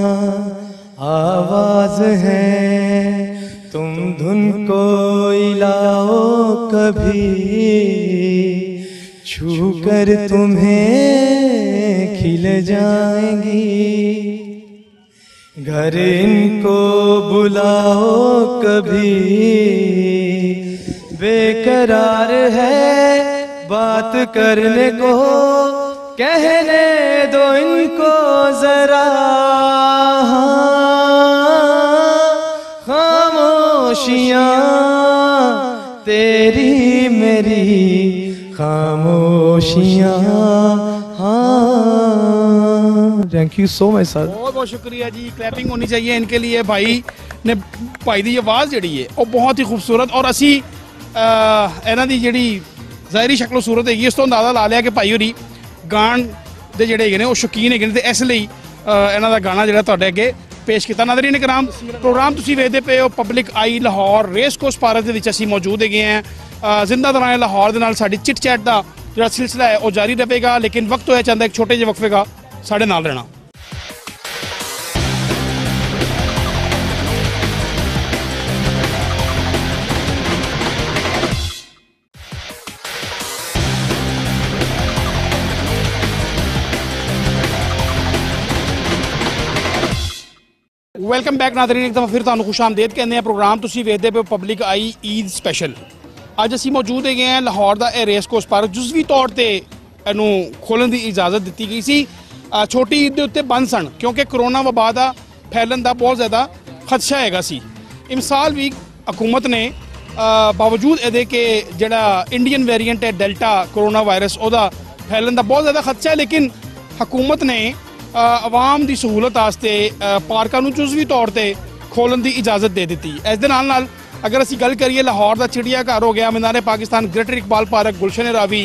S5: आवाज है, तुम धुन को इलाओ कभी, छू कर तुम्हें खिल जाएंगी। घर इनको बुलाओ कभी, बेकरार है बात करने को, कहने दो इनको जरा। खामोशियाँ तेरी मेरी खामोशियाँ। हाँ, thank you so much sir.
S1: बहुत बहुत शुक्रिया जी, क्लैपिंग होनी चाहिए इनके लिए। भाई ने भाई दी आवाज़ ਜਿਹੜੀ ਹੈ ਉਹ ਬਹੁਤ ਹੀ ਖੂਬਸੂਰਤ, ਔਰ ਅਸੀਂ ਇਹਨਾਂ ਦੀ ਜਿਹੜੀ ਜ਼ਾਹਿਰੀ ਸ਼ਕਲ ਸੂਰਤ ਹੈਗੀ ਇਸ ਤੋਂ ਅੰਦਾਜ਼ਾ ਲਾ ਲਿਆ ਕਿ ਭਾਈ ਹੋਰੀ ਗਾਣ ਦੇ ਜਿਹੜੇ ਹੈਗੇ ਨੇ ਉਹ ਸ਼ੌਕੀਨ ਹੈਗੇ ਨੇ, ਤੇ ਇਸ ਲਈ ਇਹਨਾਂ ਦਾ ਗਾਣਾ ਜਿਹੜਾ ਤੁਹਾਡੇ ਅੱਗੇ ਪੇਸ਼ ਕੀਤਾ। ਨਾਜ਼ਰੀਨ ਇਕਰਾਮ, ਪ੍ਰੋਗਰਾਮ ਤੁਸੀਂ ਵੇਖਦੇ ਪਏ ਹੋ public eye Lahore race course park ਦੇ ਵਿੱਚ ਅਸੀਂ ਮੌਜੂਦ ਹੈਗੇ ਹਾਂ। ਜ਼ਿੰਦਾ ਦੌਰਾਨ ਲਾਹੌਰ ਦੇ ਨਾਲ ਸਾਡੀ ਚਿਟ ਚੈਟ ਦਾ ਜਿਹੜਾ ਸਿਲਸਿਲਾ ਹੈ ਉਹ ਜਾਰੀ ਰਹੇਗਾ, ਲੇਕਿਨ ਵਕਤ ਹੋਇਆ ਚਾਹੁੰਦਾ ਇੱਕ ਛੋਟੇ ਜਿਹੇ ਵਕਫੇ ਦਾ ਸਾਡੇ ਨਾਲ ਰਹਿਣਾ। ਵੈਲਕਮ ਬੈਕ ਨਾਜ਼ਰੀਨ, ਇੱਕ ਦਫਾ ਫਿਰ ਤੁਹਾਨੂੰ ਖੁਸ਼ ਆਮਦੇਦ ਕਹਿੰਦੇ ਆ। ਪ੍ਰੋਗਰਾਮ ਤੁਸੀਂ ਵੇਖਦੇ ਪਏ ਪਬਲਿਕ ਆਈ ਈਦ ਸਪੈਸ਼ਲ। ਅੱਜ ਅਸੀਂ ਮੌਜੂਦ ਹੈਗੇ ਹਾਂ ਲਾਹੌਰ ਦਾ ਇਹ ਰੇਸ ਕੋਰਸ ਪਾਰਕ। ਜੁਜ਼ਵੀ ਤੌਰ ਤੇ ਇਹਨੂੰ ਖੋਲ੍ਹਣ ਦੀ ਇਜਾਜ਼ਤ ਦਿੱਤੀ ਗਈ ਸੀ। ਛੋਟੀ ਈਦ ਦੇ ਉੱਤੇ ਬੰਦ ਸਨ ਕਿਉਂਕਿ ਕਰੋਨਾ ਵਬਾ ਦਾ ਫੈਲਣ ਦਾ ਬਹੁਤ ਜ਼ਿਆਦਾ ਖਦਸ਼ਾ ਹੈਗਾ ਸੀ। ਇਸ ਸਾਲ ਵੀ ਹਕੂਮਤ ਨੇ ਬਾਵਜੂਦ ਇਹਦੇ ਕਿ ਜਿਹੜਾ ਇੰਡੀਅਨ ਵੇਰੀਐਂਟ ਹੈ ਡੈਲਟਾ ਕਰੋਨਾ ਵਾਇਰਸ, ਉਹਦਾ ਫੈਲਣ ਦਾ ਬਹੁਤ ਜ਼ਿਆਦਾ ਖਦਸ਼ਾ ਹੈ, ਲੇਕਿਨ ਹਕੂਮਤ ਨੇ ਆਵਾਮ ਦੀ ਸਹੂਲਤ ਵਾਸਤੇ ਪਾਰਕਾਂ ਨੂੰ ਜੁਜ਼ਵੀ ਤੌਰ ਤੇ ਖੋਲ੍ਹਣ ਦੀ ਇਜਾਜ਼ਤ ਦੇ ਦਿੱਤੀ। ਇਸ ਦੇ ਨਾਲ ਨਾਲ ਅਗਰ ਅਸੀਂ ਗੱਲ ਕਰੀਏ ਲਾਹੌਰ ਦਾ ਚਿੜੀਆ ਘਰ ਹੋ ਗਿਆ, ਮੀਨਾਰ ਪਾਕਿਸਤਾਨ, ਗ੍ਰੇਟਰ ਇਕਬਾਲ ਪਾਰਕ, ਗੁਲਸ਼ਨ ਰਾਵੀ,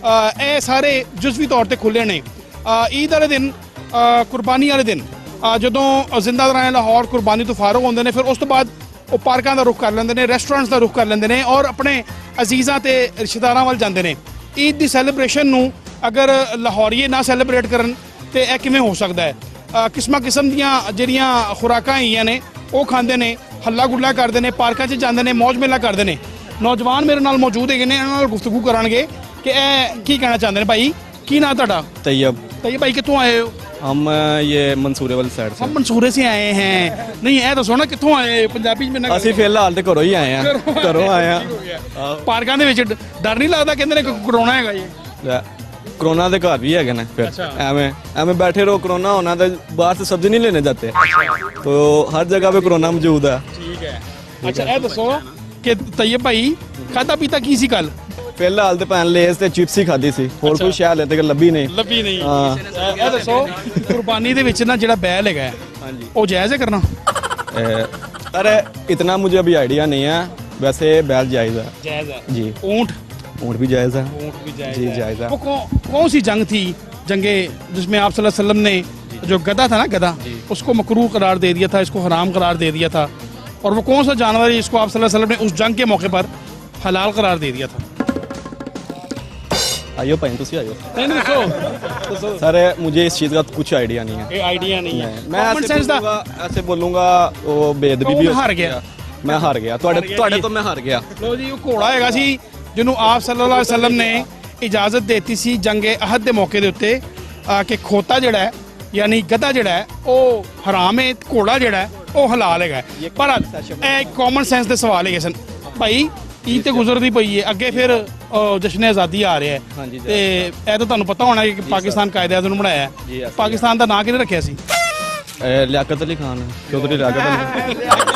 S1: ਇਹ ਸਾਰੇ ਜੁਜ਼ਵੀ ਤੌਰ ਤੇ ਖੁੱਲ੍ਹੇ ਨੇ। ਈਦ ਵਾਲੇ ਦਿਨ, ਕੁਰਬਾਨੀ ਵਾਲੇ ਦਿਨ ਜਦੋਂ ਜ਼ਿੰਦਾ ਦੌਰਾਨ ਲਾਹੌਰ ਕੁਰਬਾਨੀ ਤੋਂ ਫਾਰਗ ਹੁੰਦੇ ਨੇ, ਫਿਰ ਉਸ ਤੋਂ ਬਾਅਦ ਉਹ ਪਾਰਕਾਂ ਦਾ ਰੁਖ ਕਰ ਲੈਂਦੇ ਨੇ, ਰੈਸਟੋਰੈਂਟਸ ਦਾ ਰੁਖ ਕਰ ਲੈਂਦੇ ਨੇ ਔਰ ਆਪਣੇ ਅਜ਼ੀਜ਼ਾਂ ਤੇ ਰਿਸ਼ਤੇਦਾਰਾਂ ਵੱਲ ਜਾਂਦੇ ਨੇ। ਈਦ ਦੀ ਸੈਲੀਬ੍ਰੇਸ਼ਨ ਨੂੰ ਅਗਰ ਲਾਹੌਰੀਏ ਨਾ ਸੈਲੀਬ੍ਰੇਟ ਕਰਨ ਤੇ ਇਹ ਕਿਵੇਂ ਹੋ ਸਕਦਾ ਹੈ? ਕਿਸਮਾਂ ਕਿਸਮ ਦੀਆਂ ਜਿਹੜੀਆਂ ਖੁਰਾਕਾਂ ਹੈਗੀਆਂ ਨੇ ਉਹ ਖਾਂਦੇ ਨੇ, ਹੱਲਾ ਗੁੱਲਾ ਕਰਦੇ ਨੇ, ਪਾਰਕਾਂ 'ਚ ਜਾਂਦੇ ਨੇ, ਮੌਜ ਮੇਲਾ ਕਰਦੇ ਨੇ। ਨੌਜਵਾਨ ਮੇਰੇ ਨਾਲ ਮੌਜੂਦ ਹੈਗੇ ਨੇ, ਇਹਨਾਂ ਨਾਲ ਗੁਫ਼ਤਗੂ ਕਰਾਂਗੇ ਕਿ ਇਹ ਕੀ ਕਹਿਣਾ ਚਾਹੁੰਦੇ ਨੇ। ਭਾਈ ਕੀ ਨਾਮ ਤੁਹਾਡਾ?
S6: तैयब।
S1: तैयब भाई कितों आए हो?
S6: हम ये मंसूरे वाली साइड से।
S1: हम मंसूरे से आए हैं। नहीं है तो सोना कितों आए? पंजाबी में ना
S6: ਅਸੀਂ ਫਿਲਹਾਲ ਤੇ ਘਰੋਂ ਹੀ ਆਏ ਆ, ਘਰੋਂ ਆਏ ਆ।
S1: ਪਾਰਕਾਂ ਦੇ ਵਿੱਚ ਡਰ ਨਹੀਂ ਲੱਗਦਾ? ਕਹਿੰਦੇ ਨੇ ਕਰੋਨਾ ਹੈਗਾ ਜੀ।
S6: कोरोना ਦੇ ਘਰ ਵੀ ਹੈਗੇ ਨੇ, ਫਿਰ ਐਵੇਂ बैठे रहो। कोरोना होना तो बाहर से सब्जी नहीं लेने जाते, तो हर जगह पे कोरोना मौजूद है।
S1: ठीक है। अच्छा ਇਹ ਦੱਸੋ ਕਿ ਤैयब ਭਾਈ ਖਾਦਾ ਪੀਤਾ ਕੀ ਸੀ ਕੱਲ?
S6: ਫਿਲਹਾਲ ਤੇ ਭੈਣ ਲੇਸ ਤੇ ਚਿਪਸ ਹੀ ਖਾਦੀ ਸੀ, ਹੋਰ ਕੋਈ ਸ਼ੈ ਲੈ ਤੇ ਲੱਭੀ ਨਹੀਂ।
S1: ਹਾਂ ਇਹ ਦੱਸੋ ਕੁਰਬਾਨੀ ਦੇ ਵਿੱਚ ਨਾ ਜਿਹੜਾ ਬੈਲ ਹੈਗਾ
S6: ਹਾਂਜੀ
S1: ਉਹ ਜਾਇਜ਼ ਹੈ ਕਰਨਾ?
S6: अरे इतना मुझे अभी आइडिया नहीं है, वैसे बैल जायज़ है।
S1: जायज़ है
S6: जी। ऊँट भी जायज़ है।
S1: ऊँट भी जायज़
S6: जी
S1: है।
S6: जायज़ है।
S1: वो कौन सी जंग थी? जंगे जिसमें आप सल्लल्लाहु अलैहि वसल्लम ने जो गधा था ना, गधा, उसको मकरूह करार दे दिया था, इसको हराम करार दे दिया था, और वो कौन सा जानवर है जिसको आप सल्लल्लाहु अलैहि वसल्लम ने उस जंग के मौके पर हलाल करार दे दिया था?
S6: आइयो भाई, तुसी आइयो।
S1: नहीं
S6: सर मुझे इस चीज़ का कुछ आइडिया नहीं है।
S1: ये आइडिया नहीं है।
S6: मैं ऐसे बोलूँगा वो बेदबी भी
S1: हार गया।
S6: मैं हार गया ਤੁਹਾਡੇ ਤੋਂ ਮੈਂ ਹਾਰ ਗਿਆ।
S1: ਲੋ ਜੀ, ਉਹ ਘੋੜਾ ਹੈਗਾ ਸੀ ਜਿਹਨੂੰ ਆਪ ਸੱਲੱਲਾਹੁ ਅਲੈਹਿ ਵਸੱਲਮ ਨੇ ਇਜਾਜ਼ਤ ਦਿੱਤੀ ਸੀ ਜੰਗੇ ਅਹਦ ਦੇ ਮੌਕੇ ਦੇ ਉੱਤੇ ਕਿ ਖੋਤਾ ਜਿਹੜਾ ਹੈ ਯਾਨੀ ਗਧਾ ਜਿਹੜਾ ਹੈ ਉਹ ਹਰਾਮ ਹੈ, ਘੋੜਾ ਜਿਹੜਾ ਹੈ ਉਹ ਹਲਾਲ ਹੈਗਾ। ਪਰ ਇਹ ਕਾਮਨ ਸੈਂਸ ਦੇ ਸਵਾਲ ਹੈਗੇ ਸਨ। ਭਾਈ ਈਦ ਤੇ ਗੁਜ਼ਰਦੀ ਪਈ ਹੈ, ਅੱਗੇ ਫਿਰ ਜਸ਼ਨ ਆਜ਼ਾਦੀ ਆ ਰਿਹਾ ਹੈ, ਤੇ ਇਹ ਤਾਂ ਤੁਹਾਨੂੰ ਪਤਾ ਹੋਣਾ ਕਿ ਪਾਕਿਸਤਾਨ ਕਾਇਦੇ ਆਜ਼ਮ ਨੂੰ ਬਣਾਇਆ ਹੈ। ਪਾਕਿਸਤਾਨ ਦਾ ਨਾਂ ਕਿਹਨੇ ਰੱਖਿਆ ਸੀ?
S6: लियाकत अली खान, चौधरी लियाकत अली।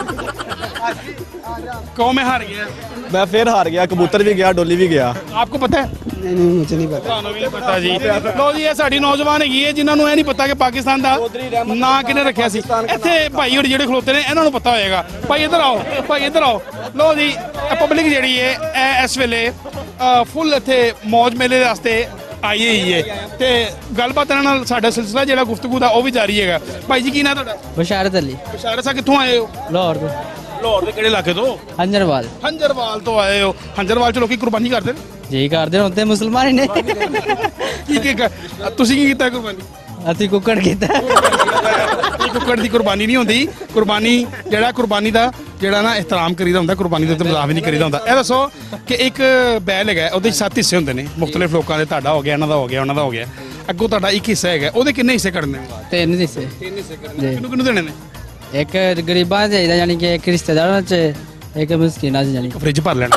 S1: कौन में हार गया?
S6: मैं फिर हार गया, कबूतर भी गया, डोली भी गया।
S1: आपको पता है?
S2: नहीं मुझे नहीं पता।
S1: ਤੁਹਾਨੂੰ ਵੀ ਨਹੀਂ ਪਤਾ ਜੀ। ਲੋ ਜੀ, ਇਹ ਸਾਡੀ ਨੌਜਵਾਨ ਹੈਗੀ ਹੈ ਜਿਨ੍ਹਾਂ ਨੂੰ ਇਹ ਨਹੀਂ ਪਤਾ ਕਿ ਪਾਕਿਸਤਾਨ ਦਾ ਨਾਂ ਕਿਹਨੇ ਰੱਖਿਆ ਸੀ। ਇੱਥੇ ਭਾਈ ਹੋਰ ਜਿਹੜੇ ਖਲੋਤੇ ਨੇ ਇਹਨਾਂ ਨੂੰ ਪਤਾ ਹੋਏਗਾ। ਭਾਈ ਇੱਧਰ ਆਓ, ਭਾਈ ਇੱਧਰ ਆਓ। ਲੋ ਜੀ, ਪਬਲਿਕ ਜਿਹੜੀ ਹੈ ਇਸ ਵੇਲੇ ਫੁੱਲ ਇੱਥੇ ਮੌਜ ਮੇਲੇ ਦੇ ਵਾਸਤੇ ਆਈ ਹੀ ਹੈ ਤੇ ਗੱਲਬਾਤ ਇਹਨਾਂ ਨਾਲ ਸਾਡਾ ਸਿਲਸਿਲਾ ਜਿਹੜਾ ਗੁਫ਼ਤਗੂ ਦਾ ਉਹ ਵੀ ਜਾਰੀ ਹੈਗਾ। ਭਾਈ ਜੀ ਕੀ ਨਾਂ ਤੁਹਾਡਾ?
S7: ਬਸ਼ਾਰਤ ਅਲੀ,
S1: ਬਸ਼ਾਰਤ ਸਾਹਿਬ ਕਿੱਥੋਂ ਆਏ ਹੋ?
S7: ਲਾਹੌਰ ਤੋਂ।
S1: ਲਾਹੌਰ ਦੇ ਕਿਹੜੇ ਇਲਾਕੇ ਤੋਂ?
S7: ਹੰਜਰਵਾਲ।
S1: ਹੰਜਰਵਾਲ ਤੋਂ ਆਏ ਹੋ। ਹੰਜਰਵਾਲ ਚ ਲੋਕੀ ਕੁਰਬਾਨੀ ਕਰਦੇ ਨੇ
S7: ਜੀ, ਕਰਦੇ ਹੁਣ ਤੇ ਮੁਸਲਮਾਨ ਹੀ ਨੇ।
S1: ਤੁਸੀਂ ਕੀ ਕੀਤਾ ਕੁਰਬਾਨੀ?
S7: ਅਸੀਂ ਕੁੱਕੜ ਕੀਤਾ।
S1: ਇਹ ਕੁੱਕੜ ਦੀ ਕੁਰਬਾਨੀ ਨਹੀਂ ਹੁੰਦੀ। ਕੁਰਬਾਨੀ ਜਿਹੜਾ ਕੁਰਬਾਨੀ ਦਾ ਜਿਹੜਾ ਨਾ ਇਹਤਰਾਮ ਕਰੀਦਾ ਹੁੰਦਾ, ਕੁਰਬਾਨੀ ਦੇ ਉੱਤੇ ਮਜ਼ਾਕ ਵੀ ਨਹੀਂ ਕਰੀਦਾ ਹੁੰਦਾ। ਇਹ ਦੱਸੋ ਕਿ ਇੱਕ ਬੈਲ ਹੈਗਾ, ਉਹਦੇ 7 ਹਿੱਸੇ ਹੁੰਦੇ ਨੇ ਮੁxtਲਿਫ ਲੋਕਾਂ ਦੇ। ਤੁਹਾਡਾ ਹੋ ਗਿਆ, ਇਹਨਾਂ ਦਾ ਹੋ ਗਿਆ, ਉਹਨਾਂ ਦਾ ਹੋ ਗਿਆ। ਅੱਗੋਂ ਤੁਹਾਡਾ ਇੱਕ ਹਿੱਸਾ ਹੈਗਾ, ਉਹਦੇ ਕਿੰਨੇ ਹਿੱਸੇ ਕੱਢਣੇ ਨੇ?
S7: 3 ਹਿੱਸੇ।
S1: 3 ਹਿੱਸੇ ਕੱਢਣੇ। ਕਿਹਨੂੰ ਕਿਹਨੂੰ ਦੇਣੇ ਨੇ?
S7: ਇੱਕ ਗਰੀਬਾਂ ਚ ਚਾਹੀਦਾ, ਯਾਨੀ ਕਿ ਇੱਕ ਰਿਸ਼ਤੇਦਾਰਾਂ ਚ, ਇੱਕ ਮਿਸਕੀਨਾਂ ਚ, ਯਾਨੀ
S1: ਫ੍ਰਿਜ ਭਰ ਲੈਣਾ।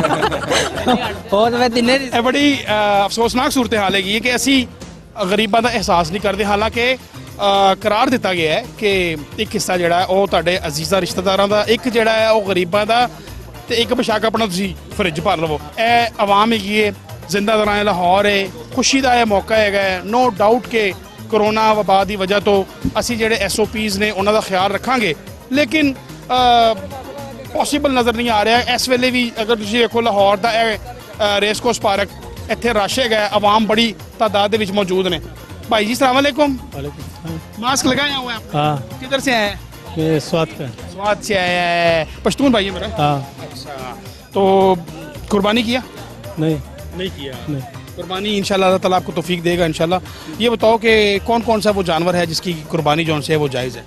S7: ਉਹ ਤਾਂ ਮੈਂ ਤਿੰਨੇ।
S1: ਇਹ ਬੜੀ ਅਫਸੋਸਨਾਕ ਸੂਰਤ ਹਾਲ ਹੈਗੀ ਕਿ ਅਸੀਂ ਗਰੀਬਾਂ ਦਾ ਅਹਿਸਾਸ ਨਹੀਂ ਕਰਦੇ। ਹਾਲਾਂਕਿ ਕਰਾਰ ਦਿੱਤਾ ਗਿਆ ਹੈ ਕਿ ਇੱਕ ਹਿੱਸਾ ਜਿਹੜਾ ਉਹ ਤੁਹਾਡੇ ਅਜ਼ੀਜ਼ਾਂ ਰਿਸ਼ਤੇਦਾਰਾਂ ਦਾ, ਇੱਕ ਜਿਹੜਾ ਹੈ ਉਹ ਗਰੀਬਾਂ ਦਾ, ਤੇ ਇੱਕ ਬੇਸ਼ੱਕ ਆਪਣਾ ਤੁਸੀਂ ਫ੍ਰਿਜ ਭਰ ਲਵੋ। ਇਹ ਆਵਾਮ ਹੈਗੀ ਹੈ, ਜ਼ਿੰਦਾ ਦੌਰਾਨ ਲਾਹੌਰ ਹੈ, ਖੁਸ਼ੀ ਦਾ ਇਹ ਮੌਕਾ ਹੈਗਾ। ਨੋ ਡਾਊਟ ਕਿ ਕਰੋਨਾ ਵਬਾ ਦੀ ਵਜ੍ਹਾ ਤੋਂ ਅਸੀਂ ਜਿਹੜੇ SOPs ਨੇ ਉਹਨਾਂ ਦਾ ਖਿਆਲ ਰੱਖਾਂਗੇ, ਲੇਕਿਨ ਪੋਸੀਬਲ ਨਜ਼ਰ ਨਹੀਂ ਆ ਰਿਹਾ ਇਸ ਵੇਲੇ ਵੀ। ਅਗਰ ਤੁਸੀਂ ਦੇਖੋ ਲਾਹੌਰ ਦਾ ਇਹ ਰੇਸ ਕੋਰਸ ਪਾਰਕ, ਇੱਥੇ ਰਸ਼ ਹੈਗਾ, ਆਵਾਮ बड़ी तादाद में मौजूद ने। भाई जी सलाम अलैकुम। मास्क लगाया हुआ है? हाँ। किधर से आए हैं?
S8: स्वाद का।
S1: स्वाद से आया है। पश्तून भाई है मेरा।
S8: हाँ।
S1: अच्छा, तो कुर्बानी किया? नहीं किया। कुर्बानी इंशाल्लाह अल्लाह ताला आपको तौफीक देगा इंशाल्लाह। ये बताओ कि कौन कौन सा वो जानवर है जिसकी कुर्बानी जो से है वो जायज़ है?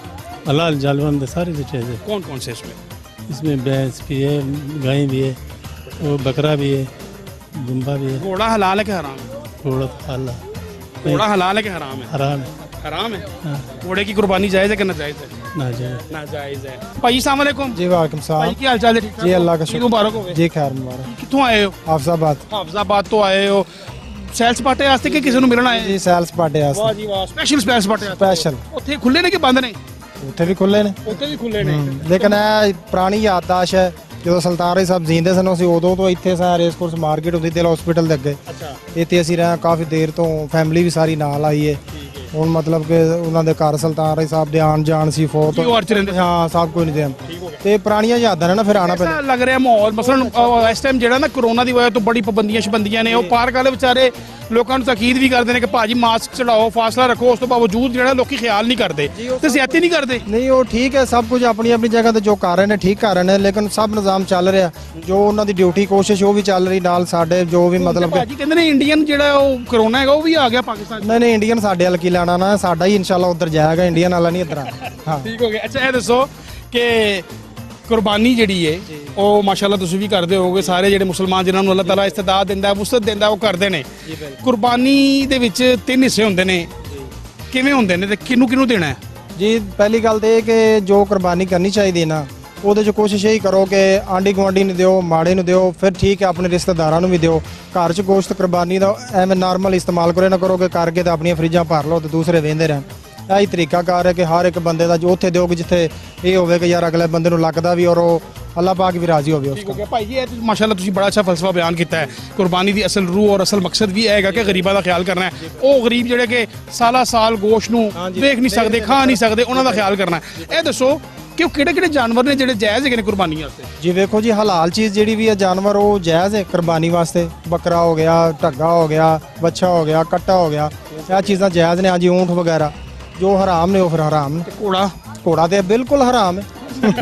S8: हलाल जानवर सारी जायज़ है।
S1: कौन कौन से इसमें?
S8: इसमें भैंस भी है, गाय भी है, वो बकरा भी है, दुम्बा भी है।
S1: घोड़ा हलाल है कि हराम है?
S8: घोड़ा तो हलाल।
S1: घोड़ा हलाल है कि हराम है?
S8: हराम है।
S1: हराम है।
S8: हाँ।
S1: घोड़े की कुर्बानी जायज़ है कि नाजायज़ है?
S8: नाजायज।
S1: नाजायज़ है। भाई अस्सलाम वालेकुम।
S9: जी वालेकुम
S1: भाई
S9: सलाम।
S1: की हाल चाल है? ठीक ठाक?
S9: जी अल्लाह का
S1: ईद
S9: शुक्र।
S1: मुबारक हो।
S9: जी खैर मुबारक।
S1: कित्थों आए हो?
S9: हाफजाबाद।
S1: हाफजाबाद तो आए हो सैल सपाटे वास्ते कि किसी ਨੂੰ ਮਿਲਣ ਆਏ?
S9: जी सैल सपाटे
S1: ਵਾਹ
S9: वास्ते
S1: ਜੀ ਵਾਹ, ਸਪੈਸ਼ਲ ਸੈਲ ਸਪਾਟੇ ਵਾਸਤੇ।
S9: स्पेशल।
S1: ਉੱਥੇ ਖੁੱਲੇ ਨੇ ਕਿ ਬੰਦ ਨੇ?
S9: ਉੱਥੇ ਵੀ ਖੁੱਲੇ ਨੇ।
S1: ਉੱਥੇ ਵੀ ਖੁੱਲੇ ਨੇ।
S9: ਲੇਕਿਨ ਇਹ ਪੁਰਾਣੀ ਯਾਦਦਾਸ਼ਤ ਹੈ, ਜਦੋਂ ਸੁਲਤਾਨ ਰਾਏ ਸਾਹਿਬ ਜੀਂਦੇ ਸਨ ਅਸੀਂ ਉਦੋਂ ਤੋਂ ਇੱਥੇ ਸਾਂ। ਰੇਸ ਕੋਰਸ ਮਾਰਕੀਟ ਹੁੰਦੀ ਦਿਲ ਹਸਪੀਟਲ ਦੇ ਅੱਗੇ।
S1: ਅੱਛਾ।
S9: ਇੱਥੇ ਅਸੀਂ ਰਹੇ ਕਾਫੀ ਦੇਰ ਤੋਂ, ਫੈਮਿਲੀ ਵੀ ਸਾਰੀ ਨਾਲ ਆਈ ਹੈ। ਹੁਣ ਮਤਲਬ ਕਿ ਉਹਨਾਂ ਦੇ ਘਰ ਸੁਲਤਾਨ ਰਾਏ ਸਾਹਿਬ ਦੇ ਆਣ ਜਾਣ ਸੀ, ਫੋਤ।
S1: ਕੀ ਵਾਰ ਚ ਰਹਿੰਦੇ?
S9: ਹਾਂ ਸਭ ਕੁਝ ਨਹੀਂ ਦੇ ਤੇ ਪੁਰਾਣੀਆਂ ਯਾਦਾਂ ਨੇ ਨਾ, ਫਿਰ ਆਣਾ ਪੈਂਦਾ।
S1: ਲੱਗ ਰਿਹਾ ਮਾਹੌਲ ਮਸਲਨ ਇਸ ਟਾਈਮ ਜਿਹੜਾ ਨਾ ਕਰੋਨਾ ਦੀ ਵਜ੍ਹਾ ਤੋਂ ਬੜੀ ਪਾਬੰਦੀਆਂ ਸ਼ਬੰਦੀਆਂ ਨੇ, ਉਹ ਪਾਰਕ ਵਾਲੇ ਵਿਚਾਰੇ ਲੋਕਾਂ ਨੂੰ ਤਾਕੀਦ ਵੀ ਕਰਦੇ ਨੇ ਕਿ ਭਾਜੀ ਮਾਸਕ ਚੜਾਓ, ਫਾਸਲਾ ਰੱਖੋ। ਉਸ ਤੋਂ ਬਾਵਜੂਦ ਜਿਹੜਾ ਲੋਕੀ ਖਿਆਲ ਨਹੀਂ ਕਰਦੇ ਤੇ ਜ਼ਿਆਦਤੀ ਨਹੀਂ ਕਰਦੇ।
S9: ਨਹੀਂ ਉਹ ਠੀਕ ਹੈ, ਸਭ ਕੁਝ ਆਪਣੀ ਆਪਣੀ ਜਗ੍ਹਾ ਤੇ ਜੋ ਕਰ ਰਹੇ ਨੇ ਠੀਕ ਕਰ ਰਹੇ ਨੇ, ਲੇਕਿਨ ਸਭ ਨਿਜ਼ਾਮ ਚੱਲ ਰਿਹਾ ਜੋ ਉਹਨਾਂ ਦੀ ਡਿਊਟੀ ਕੋਸ਼ਿਸ਼ ਉਹ ਵੀ ਚੱਲ ਰਹੀ ਨਾਲ। ਸਾਡੇ ਜੋ ਵੀ ਮਤਲਬ
S1: ਭਾਜੀ ਕਹਿੰਦੇ ਨੇ ਇੰਡੀਅਨ ਜਿਹੜਾ ਉਹ ਕਰੋਨਾ ਹੈਗਾ ਉਹ ਵੀ ਆ ਗਿਆ ਪਾਕਿਸਤਾਨ।
S9: ਨਹੀਂ ਇੰਡੀਅਨ ਸਾਡੇ ਵੱਲ ਕੀ ਲੈਣਾ ਨਾ, ਸਾਡਾ ਹੀ ਇਨਸ਼ਾਅੱਲਾ ਉਧਰ ਜਾਏਗਾ, ਇੰਡੀਅਨ ਵਾਲਾ ਨਹੀਂ ਇੱਧਰ ਆਣਾ। ਹਾਂ
S1: ਠੀਕ ਹੋ ਗਿਆ। ਅੱਛਾ ਇਹ ਦੱਸੋ ਕਿ ਕੁਰਬਾਨੀ ਜਿਹੜੀ ਹੈ ਉਹ ਮਾਸ਼ਾਅੱਲਾ ਤੁਸੀਂ ਵੀ ਕਰਦੇ ਹੋਗੇ, ਸਾਰੇ ਜਿਹੜੇ ਮੁਸਲਮਾਨ ਜਿਨ੍ਹਾਂ ਨੂੰ ਅੱਲਾਹ ਤਾਲਾ ਇਸਤਦਾਦ ਦਿੰਦਾ, ਵਸਅਤ ਦਿੰਦਾ, ਉਹ ਕਰਦੇ ਨੇ। ਕੁਰਬਾਨੀ ਦੇ ਵਿੱਚ 3 ਹਿੱਸੇ ਹੁੰਦੇ ਨੇ, ਕਿਵੇਂ ਹੁੰਦੇ ਨੇ ਤੇ ਕਿਹਨੂੰ ਕਿਹਨੂੰ ਦੇਣਾ ਹੈ?
S9: ਜੀ ਪਹਿਲੀ ਗੱਲ ਤੇ ਇਹ ਕਿ ਜੋ ਕੁਰਬਾਨੀ ਕਰਨੀ ਚਾਹੀਦੀ ਨਾ, ਉਹਦੇ 'ਚ ਕੋਸ਼ਿਸ਼ ਇਹੀ ਕਰੋ ਕਿ ਆਂਢੀ ਗੁਆਂਢੀ ਨੂੰ ਦਿਓ, ਮਾੜੇ ਨੂੰ ਦਿਓ, ਫਿਰ ਠੀਕ ਹੈ ਆਪਣੇ ਰਿਸ਼ਤੇਦਾਰਾਂ ਨੂੰ ਵੀ ਦਿਓ। ਘਰ 'ਚ ਗੋਸ਼ਤ ਕੁਰਬਾਨੀ ਦਾ ਐਵੇਂ ਨਾਰਮਲ ਇਸਤੇਮਾਲ ਕਰੇ ਨਾ ਕਰੋ ਕਿ ਕਰਕੇ ਤਾਂ ਆਪਣੀਆਂ ਫਰਿੱਜਾਂ ਭਰ ਲਓ ਤੇ ਦੂਸਰੇ ਵੇਂਦੇ ਰਹਿਣ। ਇਹੀ ਤਰੀਕਾ ਕਾਰ ਹੈ ਕਿ ਹਰ ਇੱਕ ਬੰਦੇ ਦਾ ਜੋ ਉੱਥੇ ਦਿਓਗੇ ਜਿੱਥੇ ਇਹ ਹੋਵੇ ਕਿ ਯਾਰ ਅਗਲੇ ਬੰਦੇ ਨੂੰ ਲੱਗਦਾ ਵੀ ਔਰ ਉਹ ਅੱਲਾਹ ਪਾਕ ਵੀ ਰਾਜ਼ੀ ਹੋਵੇ ਉਸ
S1: ਠੀਕ ਹੋ ਗਿਆ। ਭਾਈ ਜੀ ਇਹ ਮਾਸ਼ਾਅੱਲਾ ਤੁਸੀਂ ਬੜਾ ਅੱਛਾ ਫਲਸਫਾ ਬਿਆਨ ਕੀਤਾ ਹੈ। ਕੁਰਬਾਨੀ ਦੀ ਅਸਲ ਰੂਹ ਔਰ ਅਸਲ ਮਕਸਦ ਵੀ ਇਹ ਹੈਗਾ ਕਿ ਗਰੀਬਾਂ ਦਾ ਖਿਆਲ ਕਰਨਾ ਹੈ। ਉਹ ਗਰੀਬ ਜਿਹੜੇ ਕਿ ਸਾਲਾ ਸਾਲ ਗੋਸ਼ਤ ਨੂੰ ਵੇਖ ਨਹੀਂ ਸਕਦੇ, ਖਾ ਨਹੀਂ ਸਕਦੇ, ਉਹਨਾਂ ਦਾ ਖਿਆਲ ਕਰਨਾ ਹੈ। ਇਹ ਦੱਸੋ ਕਿ ਉਹ ਕਿਹੜੇ ਜਾਨਵਰ ਨੇ ਜਿਹੜੇ ਜਾਇਜ਼ ਹੈਗੇ ਨੇ ਕੁਰਬਾਨੀ ਵਾਸਤੇ?
S9: ਜੀ ਵੇਖੋ ਜੀ, ਹਲਾਲ ਚੀਜ਼ ਜਿਹੜੀ ਵੀ ਹੈ ਜਾਨਵਰ ਉਹ ਜਾਇਜ਼ ਹੈ ਕੁਰਬਾਨੀ ਵਾਸਤੇ। ਬੱਕਰਾ ਹੋ ਗਿਆ, ਢੱਗਾ ਹੋ ਗਿਆ, ਵੱਛਾ ਹੋ ਗਿਆ, ਕੱਟਾ ਹੋ ਗਿਆ, ਇਹ ਚੀਜ਼ਾਂ ਜਾਇਜ਼ ਨੇ। ਹਾਂਜੀ ਊਂਠ ਵਗੈਰਾ ਜੋ ਹਰਾਮ ਨੇ ਉਹ ਫਿਰ ਹਰਾਮ ਨੇ। ਘੋੜਾ ਤੇ ਬਿਲਕੁਲ ਹਰਾਮ ਹੈ।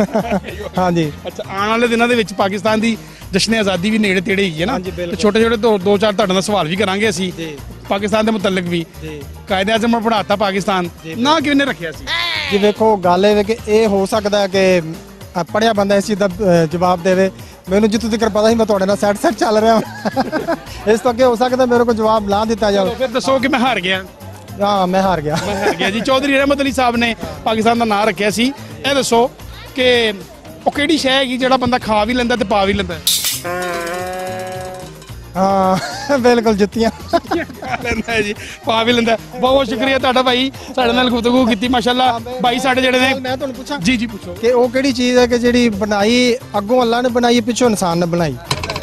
S9: ਹਾਂਜੀ।
S1: ਅੱਛਾ ਆਉਣ ਵਾਲੇ ਦਿਨਾਂ ਦੇ ਵਿੱਚ ਪਾਕਿਸਤਾਨ ਦੀ ਜਸ਼ਨ ਆਜ਼ਾਦੀ ਵੀ ਨੇੜੇ ਤੇੜੇ ਹੀ ਹੈ ਨਾ, ਤੇ ਛੋਟੇ ਦੋ ਚਾਰ ਤੁਹਾਡੇ ਨਾਲ ਸਵਾਲ ਵੀ ਕਰਾਂਗੇ ਅਸੀਂ ਪਾਕਿਸਤਾਨ ਦੇ ਮੁਤਲਕ ਵੀ। ਕਾਇਦੇ ਆਜ਼ਮ ਪੜਾਤਾ ਪਾਕਿਸਤਾਨ ਨਾ ਕਿਹਨੇ ਰੱਖਿਆ ਸੀ?
S9: ਜੀ ਵੇਖੋ ਗੱਲ ਇਹ ਕਿ ਇਹ ਹੋ ਸਕਦਾ ਕਿ ਪੜਿਆ ਬੰਦਾ ਇਸ ਚੀਜ਼ ਦਾ ਜਵਾਬ ਦੇਵੇ। ਮੈਨੂੰ ਜਿੱਥੋਂ ਤੱਕ ਪਤਾ ਸੀ ਮੈਂ ਤੁਹਾਡੇ ਨਾਲ ਸੈਟ ਚੱਲ ਰਿਹਾ ਇਸ ਤੋਂ ਅੱਗੇ ਹੋ ਸਕਦਾ ਮੇਰੇ ਕੋਲ ਜਵਾਬ ਨਾ ਦਿੱਤਾ ਜਾਵੇ।
S1: ਫਿਰ ਦੱਸੋ ਕਿ ਮੈਂ ਹਾਰ ਗਿਆ।
S9: ਹਾਂ ਮੈਂ ਹਾਰ ਗਿਆ।
S1: ਜੀ ਚੌਧਰੀ ਰਹਿਮਤ ਅਲੀ ਸਾਹਿਬ ਨੇ ਪਾਕਿਸਤਾਨ ਦਾ ਨਾਂ ਰੱਖਿਆ ਸੀ। ਇਹ ਦੱਸੋ ਕਿ ਉਹ ਕਿਹੜੀ ਸ਼ੈ ਹੈਗੀ ਜਿਹੜਾ ਬੰਦਾ ਖਾ ਵੀ ਲੈਂਦਾ ਤੇ ਪਾ ਵੀ ਲੈਂਦਾ?
S9: ਹਾਂ ਬਿਲਕੁਲ ਜੁੱਤੀਆਂ
S1: ਲੈਂਦਾ ਜੀ, ਪਾ ਵੀ ਲੈਂਦਾ। ਬਹੁਤ ਸ਼ੁਕਰੀਆ ਤੁਹਾਡਾ ਭਾਈ, ਸਾਡੇ ਨਾਲ ਗੁਫ਼ਤਗੂ ਕੀਤੀ ਮਾਸ਼ਾਅੱਲਾ। ਭਾਈ ਸਾਡੇ ਜਿਹੜੇ ਨੇ,
S9: ਮੈਂ ਤੁਹਾਨੂੰ ਪੁੱਛਾਂ
S1: ਜੀ ਪੁੱਛੋ
S9: ਕਿ ਉਹ ਕਿਹੜੀ ਚੀਜ਼ ਹੈ ਕਿ ਜਿਹੜੀ ਬਣਾਈ ਅੱਗੋਂ ਅੱਲਾ ਨੇ ਬਣਾਈ, ਪਿੱਛੋਂ ਇਨਸਾਨ ਨੇ ਬਣਾਈ?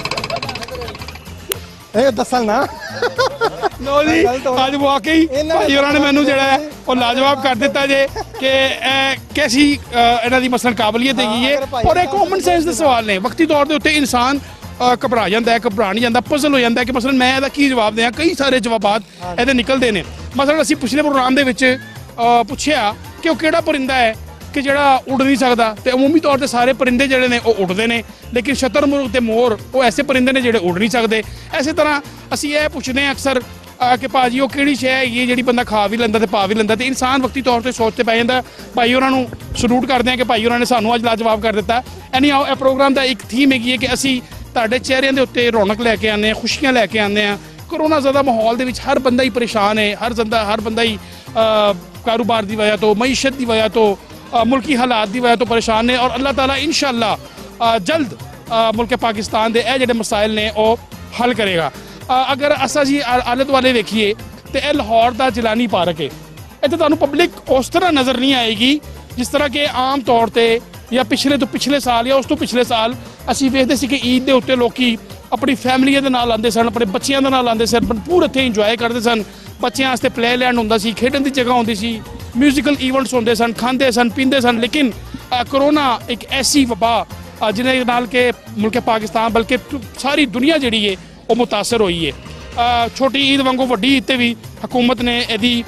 S9: ਇਹ ਦੱਸਣ ਨਾ।
S1: ਲੋ ਜੀ ਅੱਜ ਵਾਕਈ ਭਾਈ ਹੋਰਾਂ ਨੇ ਮੈਨੂੰ ਜਿਹੜਾ ਹੈ ਉਹ ਲਾਜਵਾਬ ਕਰ ਦਿੱਤਾ ਜੇ ਕਿ ਇਹ ਕੈਸੀ ਇਹਨਾਂ ਦੀ ਮਸਲਨ ਕਾਬਲੀਅਤ ਹੈਗੀ ਹੈ। ਔਰ ਇਹ ਕਾਮਨ ਸੈਂਸ ਦੇ ਸਵਾਲ ਨੇ। ਵਕਤੀ ਤੌਰ ਦੇ ਉੱਤੇ ਇਨਸਾਨ ਘਬਰਾ ਜਾਂਦਾ ਹੈ, ਘਬਰਾ ਨਹੀਂ ਜਾਂਦਾ, ਪਜ਼ਲ ਹੋ ਜਾਂਦਾ ਕਿ ਮਸਲਨ ਮੈਂ ਇਹਦਾ ਕੀ ਜਵਾਬ ਦਿਆਂ। ਕਈ ਸਾਰੇ ਜਵਾਬਾਤ ਇਹਦੇ ਨਿਕਲਦੇ ਨੇ। ਮਸਲਨ ਅਸੀਂ ਪਿਛਲੇ ਪ੍ਰੋਗਰਾਮ ਦੇ ਵਿੱਚ ਪੁੱਛਿਆ ਕਿ ਉਹ ਕਿਹੜਾ ਪਰਿੰਦਾ ਹੈ ਕਿ ਜਿਹੜਾ ਉੱਡ ਨਹੀਂ ਸਕਦਾ, ਤੇ ਅਮੂਮੀ ਤੌਰ ਤੇ ਸਾਰੇ ਪਰਿੰਦੇ ਜਿਹੜੇ ਨੇ ਉਹ ਉੱਡਦੇ ਨੇ, ਲੇਕਿਨ ਸ਼ਤਰਮੁਰਗ ਤੇ ਮੋਰ ਉਹ ਐਸੇ ਪਰਿੰਦੇ ਨੇ ਜਿਹੜੇ ਉੱਡ ਨਹੀਂ ਸਕਦੇ। ਐਸੇ ਤਰ੍ਹਾਂ ਅਸੀਂ ਇਹ ਪੁੱਛਦੇ ਹਾਂ ਅਕਸਰ ਕਿ ਭਾਜੀ ਉਹ ਕਿਹੜੀ ਸ਼ੈ ਹੈਗੀ ਜਿਹੜੀ ਬੰਦਾ ਖਾ ਵੀ ਲੈਂਦਾ ਤੇ ਪਾ ਵੀ ਲੈਂਦਾ, ਤੇ ਇਨਸਾਨ ਵਕਤੀ ਤੌਰ ਤੇ ਸੋਚ ਤੇ ਪੈ ਜਾਂਦਾ। ਭਾਈ ਉਹਨਾਂ ਨੂੰ ਸਲੂਟ ਕਰਦੇ ਹਾਂ ਕਿ ਭਾਈ ਉਹਨਾਂ ਨੇ ਸਾਨੂੰ ਅੱਜ ਲਾਜਵਾਬ ਕਰ ਦਿੱਤਾ। ਐਨੀ ਆਓ ਇਹ ਪ੍ਰੋਗਰਾਮ ਦਾ ਇੱਕ ਥੀਮ ਹੈਗੀ ਹੈ ਕਿ ਅਸੀਂ ਤੁਹਾਡੇ ਚਿਹਰਿਆਂ ਦੇ ਉੱਤੇ ਰੌਣਕ ਲੈ ਕੇ ਆਉਂਦੇ ਹਾਂ, ਖੁਸ਼ੀਆਂ ਲੈ ਕੇ ਆਉਂਦੇ ਹਾਂ। ਕਰੋਨਾ ਜ਼ਿਆਦਾ ਮਾਹੌਲ ਦੇ ਵਿੱਚ ਹਰ ਬੰਦਾ ਹੀ ਪਰੇਸ਼ਾਨ ਹੈ, ਹਰ ਬੰਦਾ ਹੀ ਕਾਰੋਬਾਰ ਦੀ ਵਜ੍ਹਾ ਤੋਂ, ਮਈਸ਼ਤ ਦੀ ਵਜ੍ਹਾ ਤੋਂ, ਮੁਲਕੀ ਹਾਲਾਤ ਦੀ ਵਜ੍ਹਾ ਤੋਂ ਪਰੇਸ਼ਾਨ ਨੇ। ਔਰ ਅੱਲਾਹ ਤਾਲਾ ਇੰਸ਼ਾਅੱਲਾ ਜਲਦ ਮੁਲਕ ਪਾਕਿਸਤਾਨ ਦੇ ਇਹ ਜਿਹੜੇ ਮਸਾਇਲ ਨੇ ਉਹ ਹੱਲ ਕਰੇਗਾ। ਅਗਰ ਅਸਾਂ ਜੀ ਆਲੇ ਦੁਆਲੇ ਵੇਖੀਏ ਤੇ ਇਹ ਲਾਹੌਰ ਦਾ ਜਿਲਾਨੀ ਪਾਰਕ ਹੈ। ਇੱਥੇ ਤੁਹਾਨੂੰ ਪਬਲਿਕ ਉਸ ਤਰ੍ਹਾਂ ਨਜ਼ਰ ਨਹੀਂ ਆਏਗੀ ਜਿਸ ਤਰ੍ਹਾਂ ਕਿ ਆਮ ਤੌਰ ਤੇ ਜਾਂ ਪਿਛਲੇ ਸਾਲ ਜਾਂ ਉਸ ਤੋਂ ਪਿਛਲੇ ਸਾਲ ਅਸੀਂ ਵੇਖਦੇ ਸੀ ਕਿ ਈਦ ਦੇ ਉੱਤੇ ਲੋਕੀ ਆਪਣੀ ਫੈਮਲੀਆਂ ਦੇ ਨਾਲ ਆਉਂਦੇ ਸਨ, ਆਪਣੇ ਬੱਚਿਆਂ ਦੇ ਨਾਲ ਆਉਂਦੇ ਸਨ, ਭਰਪੂਰ ਇੱਥੇ ਇੰਜੋਏ ਕਰਦੇ ਸਨ। ਬੱਚਿਆਂ ਵਾਸਤੇ ਪਲੇ ਲੈਂਡ ਹੁੰਦਾ ਸੀ, ਖੇਡਣ ਦੀ ਜਗ੍ਹਾ ਹੁੰਦੀ ਸੀ, ਮਿਊਜ਼ੀਕਲ ਈਵੈਂਟਸ ਹੁੰਦੇ ਸਨ, ਖਾਂਦੇ ਸਨ, ਪੀਂਦੇ ਸਨ। ਲੇਕਿਨ ਕਰੋਨਾ ਇੱਕ ਐਸੀ ਵਬਾ ਜਿਹਦੇ ਨਾਲ ਕਿ ਮੁਲਕ ਪਾਕਿਸਤਾਨ ਬਲਕਿ ਸਾਰੀ ਦੁਨੀਆ ਜਿਹੜੀ ਹੈ ਉਹ ਮੁਤਾਸਰ ਹੋਈ ਹੈ। ਛੋਟੀ ਈਦ ਵਾਂਗੂ ਵੱਡੀ ਈਦ ਤੇ ਵੀ ਹਕੂਮਤ ਨੇ ਇਹਦੇ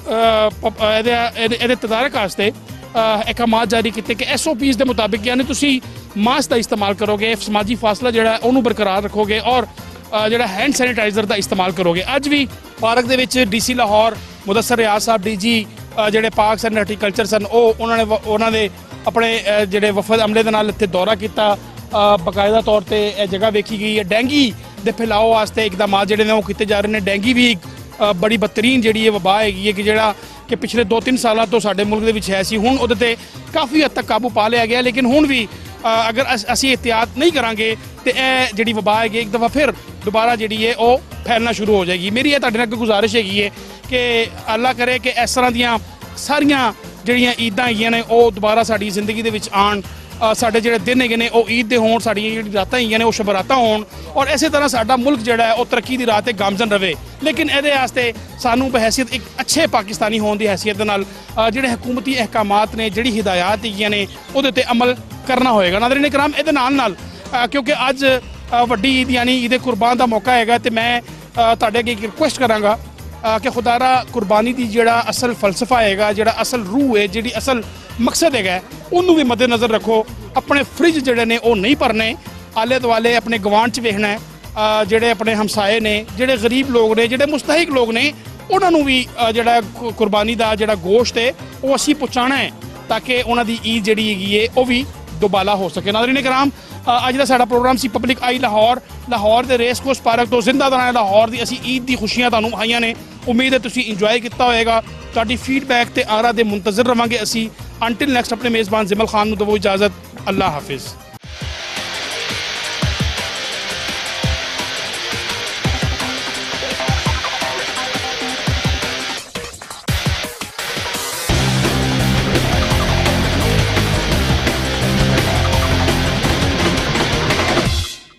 S1: ਤਦਾਰਕ ਵਾਸਤੇ ਅਹਿਕਾਮਾਤ ਜਾਰੀ ਕੀਤੇ ਕਿ SOPs ਦੇ ਮੁਤਾबिक ਯਾਨੀ ਤੁਸੀਂ ਮਾਸਕ ਦਾ ਇਸਤੇਮਾਲ ਕਰੋਗੇ, ਸਮਾਜੀ ਫਾਸਲਾ ਜਿਹੜਾ ਉਹਨੂੰ ਬਰਕਰਾਰ ਰੱਖੋਗੇ ਔਰ ਜਿਹੜਾ ਹੈਂਡ ਸੈਨੀਟਾਈਜ਼ਰ ਦਾ ਇਸਤੇਮਾਲ ਕਰੋਗੇ। ਅੱਜ ਵੀ ਪਾਰਕ ਦੇ ਵਿੱਚ DC ਲਾਹੌਰ ਮੁਦੱਸਰ ਰਿਆਜ਼ ਸਾਹਿਬ DG ਜਿਹੜੇ ਪਾਰਕਸ ਐਂਡ ਹਾਰਟੀਕਲਚਰ ਸਨ ਉਹਨਾਂ ਦੇ ਆਪਣੇ ਜਿਹੜੇ ਵਫਦ ਅਮਲੇ ਦੇ ਨਾਲ ਇੱਥੇ ਦੌਰਾ ਕੀਤਾ। ਬਾਕਾਇਦਾ ਤੌਰ ਤੇ ਇਹ ਜਗ੍ਹਾ ਵੇਖੀ ਗਈ ਹੈ। ਡੈਂਗੀ ਦੇ ਫੈਲਾਓ ਵਾਸਤੇ ਇਕਦਾਮਾਤ ਜਿਹੜੇ ਨੇ ਉਹ ਕੀਤੇ ਜਾ ਰਹੇ ਨੇ। ਡੈਂਗੀ ਵੀ ਇੱਕ ਬੜੀ ਬਦਤਰੀਨ ਜਿਹੜੀ ਹੈ ਵਬਾ ਹੈਗੀ ਹੈ ਕਿ ਜਿਹੜਾ ਕਿ ਪਿਛਲੇ 2-3 ਸਾਲਾਂ ਤੋਂ ਸਾਡੇ ਮੁਲਕ ਦੇ ਵਿੱਚ ਹੈ ਸੀ। ਹੁਣ ਉਹਦੇ ਤੇ ਕਾਫੀ ਹੱਦ ਤੱਕ ਕਾਬੂ ਪਾ ਲਿਆ ਗਿਆ, ਲੇਕਿਨ ਹੁਣ ਵੀ ਅਗਰ ਅਸੀਂ ਇਹਤਿਆਤ ਨਹੀਂ ਕਰਾਂਗੇ ਤੇ ਇਹ ਜਿਹੜੀ ਵਬਾ ਹੈਗੀ ਇੱਕ ਦਫਾ ਫਿਰ ਦੁਬਾਰਾ ਜਿਹੜੀ ਹੈ ਉਹ ਫੈਲਣਾ ਸ਼ੁਰੂ ਹੋ ਜਾਏਗੀ। ਮੇਰੀ ਇਹ ਤੁਹਾਡੇ ਨਾਲ ਇੱਕ ਗੁਜ਼ਾਰਿਸ਼ ਹੈਗੀ ਹੈ ਕਿ ਅੱਲਾ ਕਰੇ ਕਿ ਇਸ ਤਰ੍ਹਾਂ ਦੀਆਂ ਸਾਰੀਆਂ ਜਿਹੜੀਆਂ ਈਦਾਂ ਹੈਗੀਆਂ ਨੇ ਉਹ ਦੁਬਾਰਾ ਸਾਡੀ ਜ਼ਿੰਦਗੀ ਦੇ ਵਿੱਚ ਆਉਣ। ਸਾਡੇ ਜਿਹੜੇ ਦਿਨ ਹੈਗੇ ਨੇ ਉਹ ਈਦ ਦੇ ਹੋਣ, ਸਾਡੀਆਂ ਜਿਹੜੀ ਰਾਤਾਂ ਹੈਗੀਆਂ ਨੇ ਉਹ ਸ਼ਬਰਾਤਾਂ ਹੋਣ ਔਰ ਇਸੇ ਤਰ੍ਹਾਂ ਸਾਡਾ ਮੁਲਕ ਜਿਹੜਾ ਹੈ ਉਹ ਤਰੱਕੀ ਦੀ ਰਾਹ ਤੇ ਗਾਮਜ਼ਨ ਰਵੇ। ਲੇਕਿਨ ਇਹਦੇ ਵਾਸਤੇ ਸਾਨੂੰ ਬਹੈਸੀਅਤ ਇੱਕ ਅੱਛੇ ਪਾਕਿਸਤਾਨੀ ਹੋਣ ਦੀ ਹੈਸੀਅਤ ਦੇ ਨਾਲ ਜਿਹੜੇ ਹਕੂਮਤੀ ਅਹਿਕਾਮਾਤ ਨੇ, ਜਿਹੜੀ ਹਿਦਾਇਤ ਹੈਗੀਆਂ ਨੇ ਉਹਦੇ ਤੇ ਅਮਲ ਕਰਨਾ ਹੋਏਗਾ। ਨਾਜ਼ਰੀਨ ਇਕਰਾਮ, ਇਹਦੇ ਨਾਲ ਕਿਉਂਕਿ ਅੱਜ ਵੱਡੀ ਈਦ ਯਾਨੀ ਈਦ ਕੁਰਬਾਨ ਦਾ ਮੌਕਾ ਹੈਗਾ ਤੇ ਮੈਂ ਤੁਹਾਡੇ ਅੱਗੇ ਇੱਕ ਰਿਕੁਐਸਟ ਕਰਾਂਗਾ ਕਿ ਖੁਦਾਰਾ ਕੁਰਬਾਨੀ ਦੀ ਜਿਹੜਾ ਅਸਲ ਫਲਸਫਾ ਹੈਗਾ, ਜਿਹੜਾ ਅਸਲ ਰੂਹ ਹੈ, ਜਿਹੜੀ ਅਸਲ ਮਕਸਦ ਹੈਗਾ ਉਹਨੂੰ ਵੀ ਮੱਦੇਨਜ਼ਰ ਰੱਖੋ। ਆਪਣੇ ਫਰਿੱਜ ਜਿਹੜੇ ਨੇ ਉਹ ਨਹੀਂ ਭਰਨੇ, ਆਲੇ ਦੁਆਲੇ ਆਪਣੇ ਗਵਾਂਢ 'ਚ ਵੇਖਣਾ ਹੈ। ਜਿਹੜੇ ਆਪਣੇ ਹਮਸਾਏ ਨੇ, ਜਿਹੜੇ ਗਰੀਬ ਲੋਕ ਨੇ, ਜਿਹੜੇ ਮੁਸਤਹਿਕ ਲੋਕ ਨੇ, ਉਹਨਾਂ ਨੂੰ ਵੀ ਜਿਹੜਾ ਕੁਰਬਾਨੀ ਦਾ ਜਿਹੜਾ ਗੋਸ਼ਤ ਹੈ ਉਹ ਅਸੀਂ ਪਹੁੰਚਾਉਣਾ ਹੈ ਤਾਂ ਕਿ ਉਹਨਾਂ ਦੀ ਈਦ ਜਿਹੜੀ ਹੈਗੀ ਹੈ ਉਹ ਵੀ ਦੁਬਾਲਾ ਹੋ ਸਕੇ। ਨਾਜ਼ਰੀਨ ਇਕਰਾਮ, ਅੱਜ ਦਾ ਸਾਡਾ ਪ੍ਰੋਗਰਾਮ ਸੀ ਪਬਲਿਕ ਆਈ ਲਾਹੌਰ ਦੇ ਰੇਸ ਕੋਰਸ ਪਾਰਕ ਤੋਂ ਜ਼ਿੰਦਾਦਾਰਾਂ ਲਾਹੌਰ ਦੀ ਅਸੀਂ ਈਦ ਦੀ ਖੁਸ਼ੀਆਂ ਤੁਹਾਨੂੰ ਆਈਆਂ ਨੇ। ਉਮੀਦ ਹੈ ਤੁਸੀਂ ਇੰਜੋਏ ਕੀਤਾ ਹੋਏਗਾ। ਤੁਹਾਡੀ ਫੀਡਬੈਕ ਤੇ ਆਰਾ ਦੇ ਮੁੰਤਜ਼ਰ ਰਵਾਂਗੇ ਅਸੀਂ। ਅੰਟਿਲ ਨੈਕਸਟ ਆਪਣੇ ਮੇਜ਼ਬਾਨ ਜ਼ਿਮਲ ਖਾਨ ਨੂੰ ਦਵੋ ਇਜਾਜ਼ਤ। ਅੱਲਾ ਹਾਫਿਜ਼।